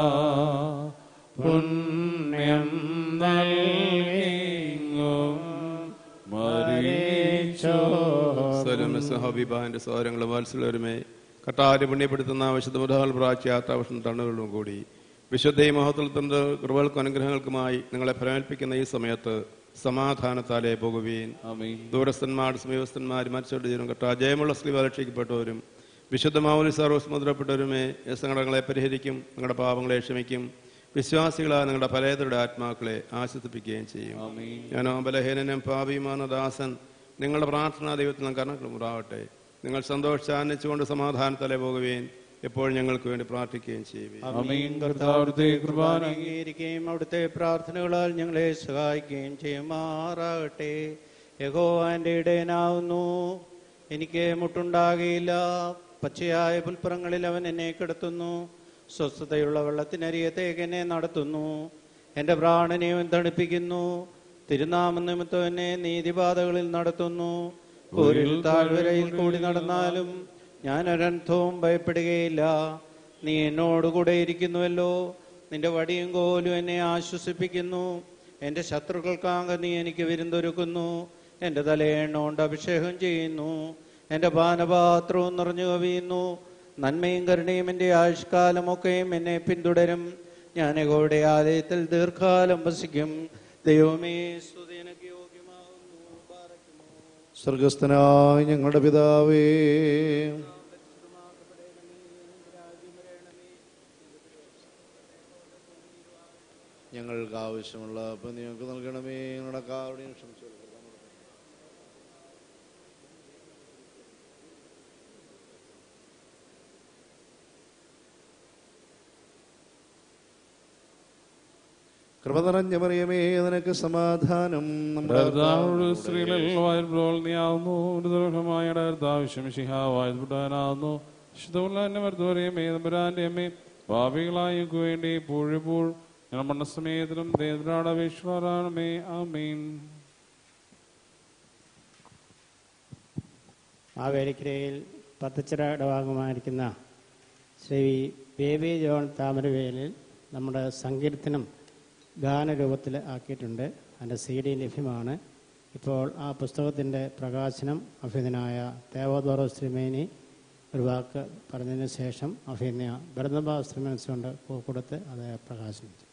പുണ്യം നൽകിങ്ങും മരിച്ചോ. ഹബീബാന്റെ സൗരങ്ങളും വാത്സല്യരുമേ, കർത്താവിനെ പുണ്യപ്പെടുത്തുന്ന വിശുദ്ധ മുതൽ പ്രാച്യ യാത്രാവർഷം തണ്ണുകളിലും കൂടി വിശുദ്ധ മഹത്വത്തിന്റെ കൃപകൾക്കും അനുഗ്രഹങ്ങൾക്കുമായി നിങ്ങളെ പ്രേരിപ്പിക്കുന്ന ഈ സമയത്ത് സമാധാനത്താലെ പോകുവീൻ. ദൂരസ്ഥന്മാർ സമീപസ്ഥന്മാർ മരിച്ചവരുടെ ജീവൻ കർത്താ ജയമുള്ള സ്ത്രീ രക്ഷിക്കപ്പെട്ടവരും വിശുദ്ധ മാവുലി സർവ്വസ് മുദ്രപ്പെട്ടവരുമേ സങ്കടങ്ങളെ പരിഹരിക്കും, നിങ്ങളുടെ പാപങ്ങളെ ക്ഷമിക്കും. വിശ്വാസികളായ നിങ്ങളുടെ ഫലേതരുടെ ആത്മാക്കളെ ആശ്വസിപ്പിക്കുകയും ചെയ്യും. ഞാനോ ബലഹീനനും പാപിയുமான ദാസൻ, നിങ്ങളുടെ പ്രാർത്ഥനാ ദൈവത്തിൽ കരുണകളുണ്ടാവട്ടെ. നിങ്ങൾ സന്തോഷിച്ചാന്നിച്ചുകൊണ്ട് സമാധാനത്തലെ പോകുകയും എപ്പോഴും ഞങ്ങൾക്ക് വേണ്ടി പ്രാർത്ഥിക്കുകയും ചെയ്യുകയും അംഗീകരിക്കുകയും അവിടുത്തെ പ്രാർത്ഥനകളാൽ ഞങ്ങളെ സഹായിക്കുകയും ചെയ്യുമാറാകട്ടെ. യഹോവന്റെ ഇടയനാവുന്നു, എനിക്ക് മുട്ടുണ്ടാകുകയില്ല. പച്ചയായ പുൽപ്പുറങ്ങളിൽ അവൻ എന്നെ കിടത്തുന്നു. സ്വസ്ഥതയുള്ള വെള്ളത്തിനരികത്തേക്ക് എന്നെ നടത്തുന്നു. എൻ്റെ പ്രാണനെ അവൻ തണുപ്പിക്കുന്നു. തിരുനാമ നിമിത്തം എന്നെ നീതിപാതകളിൽ നടത്തുന്നു. ഒരു താഴ്വരയിൽ കൂടി നടന്നാലും ഞാൻ ഒരർത്ഥവും ഭയപ്പെടുകയില്ല. നീ എന്നോടുകൂടെ ഇരിക്കുന്നുവല്ലോ. നിന്റെ വടിയും കോലും എന്നെ ആശ്വസിപ്പിക്കുന്നു. എൻ്റെ ശത്രുക്കൾക്കാകെ നീ എനിക്ക് വിരുന്നൊരുക്കുന്നു. എൻ്റെ തലയെണ്ണോണ്ട് അഭിഷേകം ചെയ്യുന്നു. എൻ്റെ പാനപാത്രവും നിറഞ്ഞു കവിയുന്നു. നന്മയും കരുണയും എൻ്റെ ആയുഷ്കാലമൊക്കെയും എന്നെ പിന്തുടരും. ഞാൻ യഹോവയുടെ ആലയത്തിൽ ദീർഘകാലം വസിക്കും. ദൈവമേ, സ്തുതി നിനക്ക് യോഗ്യമാകുന്നു. സ്വർഗസ്ഥനായ ഞങ്ങളുടെ പിതാവേ, ഞങ്ങൾക്ക് ആവശ്യമുള്ള അപ്പം ഞങ്ങൾക്ക് നൽകണമേ. ഞങ്ങളുടെ കാരുണ്യം ക്ഷമിച്ചു. കൃപ നിറഞ്ഞ മറിയമേ, നിനക്ക് സമാധാനം. സ്ത്രീകളിൽ വായ്പോൾ നീയാവുന്നു. ദുർഘമായ വായ്പുട്ടാനാവുന്നു. ശുദ്ധമുള്ളവരെയുമേ അമ്മേ, പാപികളായക്ക് വേണ്ടി പൂഴിപ്പോൾ ഞങ്ങൾ മണ്ണസമേതനും ദേവരാടവേശ്വരാണമേ. ആമീൻ. മാവേലിക്കരയിൽ പത്തച്ചിറ ഇടഭാഗമായിരിക്കുന്ന ശ്രീ ബേബി ജോൺ താമരവേലിൽ നമ്മുടെ സങ്കീർത്തനം ഗാനരൂപത്തിൽ ആക്കിയിട്ടുണ്ട്. അതിൻ്റെ സി ഡി ലഭ്യമാണ്. ഇപ്പോൾ ആ പുസ്തകത്തിൻ്റെ പ്രകാശനം അഭിനനായ തേവോദോറോ ശ്രീമേനി ഒരു വാക്ക് പറഞ്ഞതിന് ശേഷം അഭിനയ ഭരതബാ ശ്രീമേൻസ് കൊണ്ട് കൊടുത്ത് അത് പ്രകാശനം ചെയ്യും.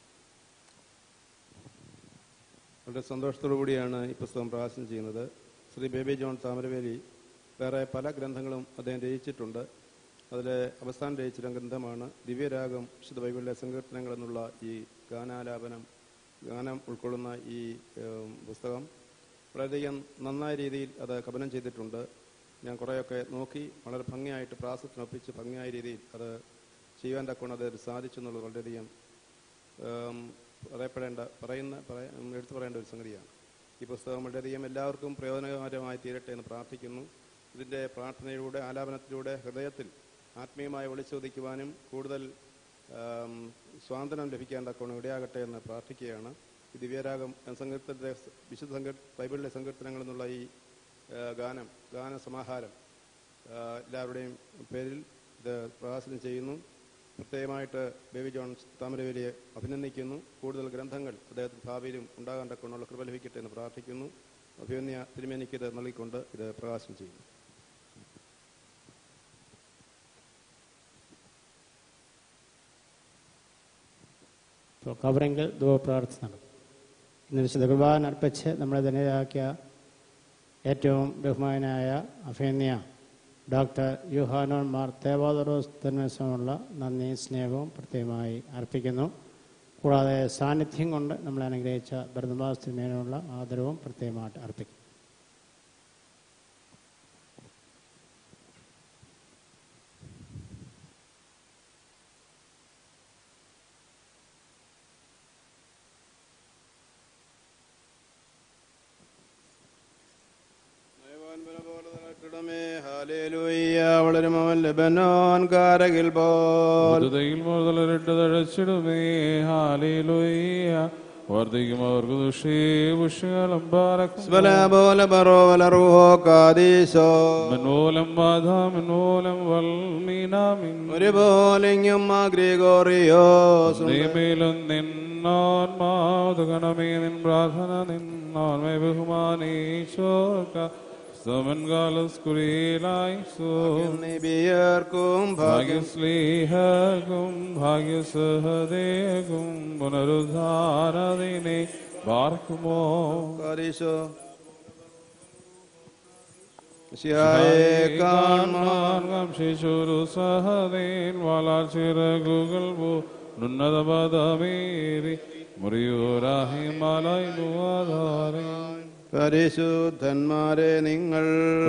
വളരെ സന്തോഷത്തോടു കൂടിയാണ് ഈ പുസ്തകം പ്രകാശനം ചെയ്യുന്നത്. ശ്രീ ബേബി ജോൺ താമരവേലി വേറെ പല ഗ്രന്ഥങ്ങളും അദ്ദേഹം രചിച്ചിട്ടുണ്ട്. അതിൽ അവസാനം രചിച്ച ഗ്രന്ഥമാണ് ദിവ്യരാഗം വിശുദ്ധ ബൈബിളിലെ സങ്കീർത്തനങ്ങൾ എന്നുള്ള ഈ ഗാനാലാപനം ഗാനം ഉൾക്കൊള്ളുന്ന ഈ പുസ്തകം വളരെയധികം നന്നായ രീതിയിൽ അത് കഥനം ചെയ്തിട്ടുണ്ട്. ഞാൻ കുറേയൊക്കെ നോക്കി വളരെ ഭംഗിയായിട്ട് പ്രാസത്തിനൊപ്പിച്ച് ഭംഗിയായ രീതിയിൽ അത് ചെയ്യാൻ തക്കൊണ്ട് അത് സാധിച്ചു എന്നുള്ളത് വളരെയധികം പറയപ്പെടേണ്ട പറയുന്ന പറയ എടുത്തു പറയേണ്ട ഒരു സംഗതിയാണ്. ഈ പുസ്തകം വളരെയധികം എല്ലാവർക്കും പ്രയോജനകരമായി തീരട്ടെ എന്ന് പ്രാർത്ഥിക്കുന്നു. ഇതിൻ്റെ പ്രാർത്ഥനയിലൂടെ ആലാപനത്തിലൂടെ ഹൃദയത്തിൽ ആത്മീയമായി വിളിച്ചോദിക്കുവാനും കൂടുതൽ സ്വാതന്ത്ര്യം ലഭിക്കാൻ തക്കവണ്ണം ഇടയാകട്ടെ എന്ന് പ്രാർത്ഥിക്കുകയാണ്. ഈ ദിവ്യരാഗം സങ്കീർത്തനത്തെ വിശുദ്ധ സങ്കീർ ബൈബിളിലെ സങ്കീർത്തനങ്ങൾ എന്നുള്ള ഈ ഗാനം ഗാനസമാഹാരം എല്ലാവരുടെയും പേരിൽ ഇത് പ്രകാശനം ചെയ്യുന്നു. പ്രത്യേകമായിട്ട് ബേബി ജോൺ താമരവേലിയെ അഭിനന്ദിക്കുന്നു. കൂടുതൽ ഗ്രന്ഥങ്ങൾ അദ്ദേഹത്തിന് ഭാവിയിലും ഉണ്ടാകാൻ തക്കവണ്ണമുള്ള കൃപ ലഭിക്കട്ടെ എന്ന് പ്രാർത്ഥിക്കുന്നു. അഭിനന്ദ തിരുമേനിക്ക് ഇത് നൽകിക്കൊണ്ട് ഇത് പ്രകാശനം ചെയ്യുന്നു. കവറിങ്കിൽ ധൂപപ്രാർത്ഥന ഇന്ന് വിശുദ്ധ കുർബാന അർപ്പിച്ച് നമ്മളെ ധന്യരാക്കിയ ഏറ്റവും ബഹുമാനായ അഭിനന്ദ ഡോക്ടർ യുഹാനോൻ മാർ തേവാദറോസ് തന്മേസമുള്ള നന്ദി സ്നേഹവും പ്രത്യേകമായി അർപ്പിക്കുന്നു. കൂടാതെ സാന്നിധ്യം കൊണ്ട് നമ്മളെ അനുഗ്രഹിച്ച ബർന്നബാസ് തിരുമേനോടുള്ള ആദരവും പ്രത്യേകമായിട്ട് അർപ്പിക്കുന്നു. വളരും അവൻ ലബനോൻ കാരകിൽ പോൽ തഴച്ചിടുമേ. ഹാലേലൂയ. വർദ്ധിക്കും അവർക്ക് ദുഷേ പുഷ്കലം പാരക്കോലം വൽമീനാമിൻ ഒരുപോലെയും ഗ്രിഗോറിയോസ് നിന്നോന്മാതുകണമേ. നിൻ പ്രാർത്ഥന നിന്നോന്മേ ബഹുമാനീശോർക്ക നിബിയർക്കും ഭാഗ്യസ്ലീഹർക്കും ഭാഗ്യസഹദേക്കും പുനരുദ്ധാരതിനെ പാർക്കുമോ. ശിശുരു സഹദേൻ വളർച്ചിറകുകൾ ഉന്നത പദമേറി മുറിയൂരാഹിമലായി പരിശുദ്ധന്മാരെ നിങ്ങൾ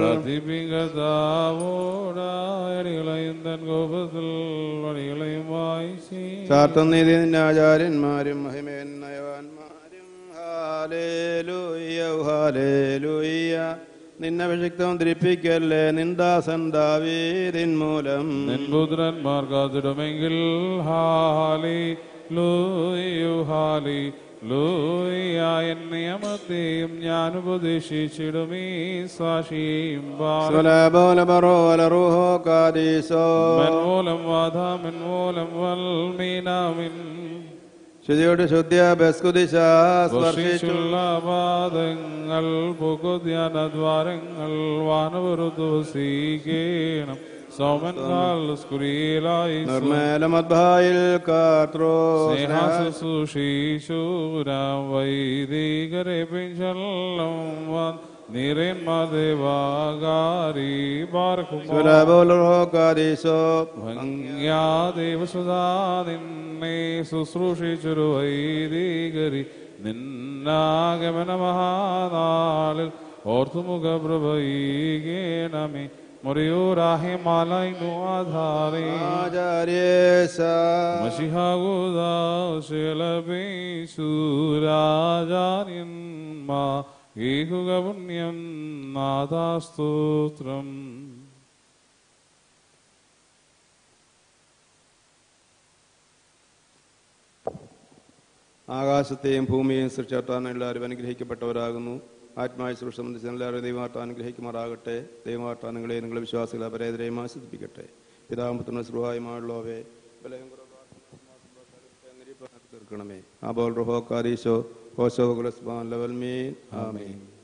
പ്രതിപികതാവോടായടികളെയും തൻ കോപത്തിൽ വടികളെയുമായി ചാർത്തനീതി നിന്റെ ആചാര്യന്മാരും മഹിമേൻ നയവാന്മാരും ഹാലേലൂയ ഹാലേലൂയ. നിന്നഭിഷിക്തം ധരിപ്പിക്കല്ലേ നിന്ദാസൻ ദാവീദിൻ മൂലം. നിൻ പുത്രന്മാർ കാത്തിടുമെങ്കിൽ ഹാലേലൂയ ഹാലേലൂയ. എൻ നിയമത്തെയും ഞാൻ ഉപദേശിച്ചിടുമീ സാക്ഷിയും മെൻമൂലം വാധാമെൻമൂലം വൽമീനാമിൻ. ശുദ്ധിയോട് ശുദ്ധിയ ബസ്കുദിശുള്ള പാദങ്ങൾ പുകുധ്യാനദ്വാരങ്ങൾ വാനവരുദ്വസീകേണം സൗമൻകാൽ സ്കുരീലായി നിർമ്മലമദ്ഭായിൽ കാത്രോശൂശൂരാം വൈദികരെ പിഞ്ചെല്ലാം വൻ നിരന്മാർ ദേവാകാരി ദേവസുധാ നിന്നെ ശുശ്രൂഷിച്ചൊരു വൈദികരി നിന്നാഗമന മഹാനാളിൽ ഓർത്തുമുഖ പ്രഭീകേണമേ. മുറിയൂരാഹിമാലൈനു ആധാരേ മഷിഹാഗുദാശലപേശൂരാജാര്യന്മാ ഏകുക പുണ്യം നാദാസ്തോത്രം. ആകാശത്തെയും ഭൂമിയെയും സൃഷ്ടിച്ചാൻ എല്ലാവരും അനുഗ്രഹിക്കപ്പെട്ടവരാകുന്നു. ആത്മായ സൃഷ്ടി സംബന്ധിച്ച് എല്ലാവരും ദൈവമായിട്ട് അനുഗ്രഹിക്കുമാറാകട്ടെ. ദൈവമാട്ടാനുങ്ങളെ നിങ്ങളുടെ വിശ്വാസികളെ പരേതരെയും ആശ്വസിപ്പിക്കട്ടെ. പിതാമ്പുത്രനും ശ്രുഹായുമായുള്ളവയെ തീർക്കണമേ. ആബോൽ റുഹോ കാരീശോ ഹോശോ കുലസ്മാൻ ലവൽമീൻ ആമീൻ.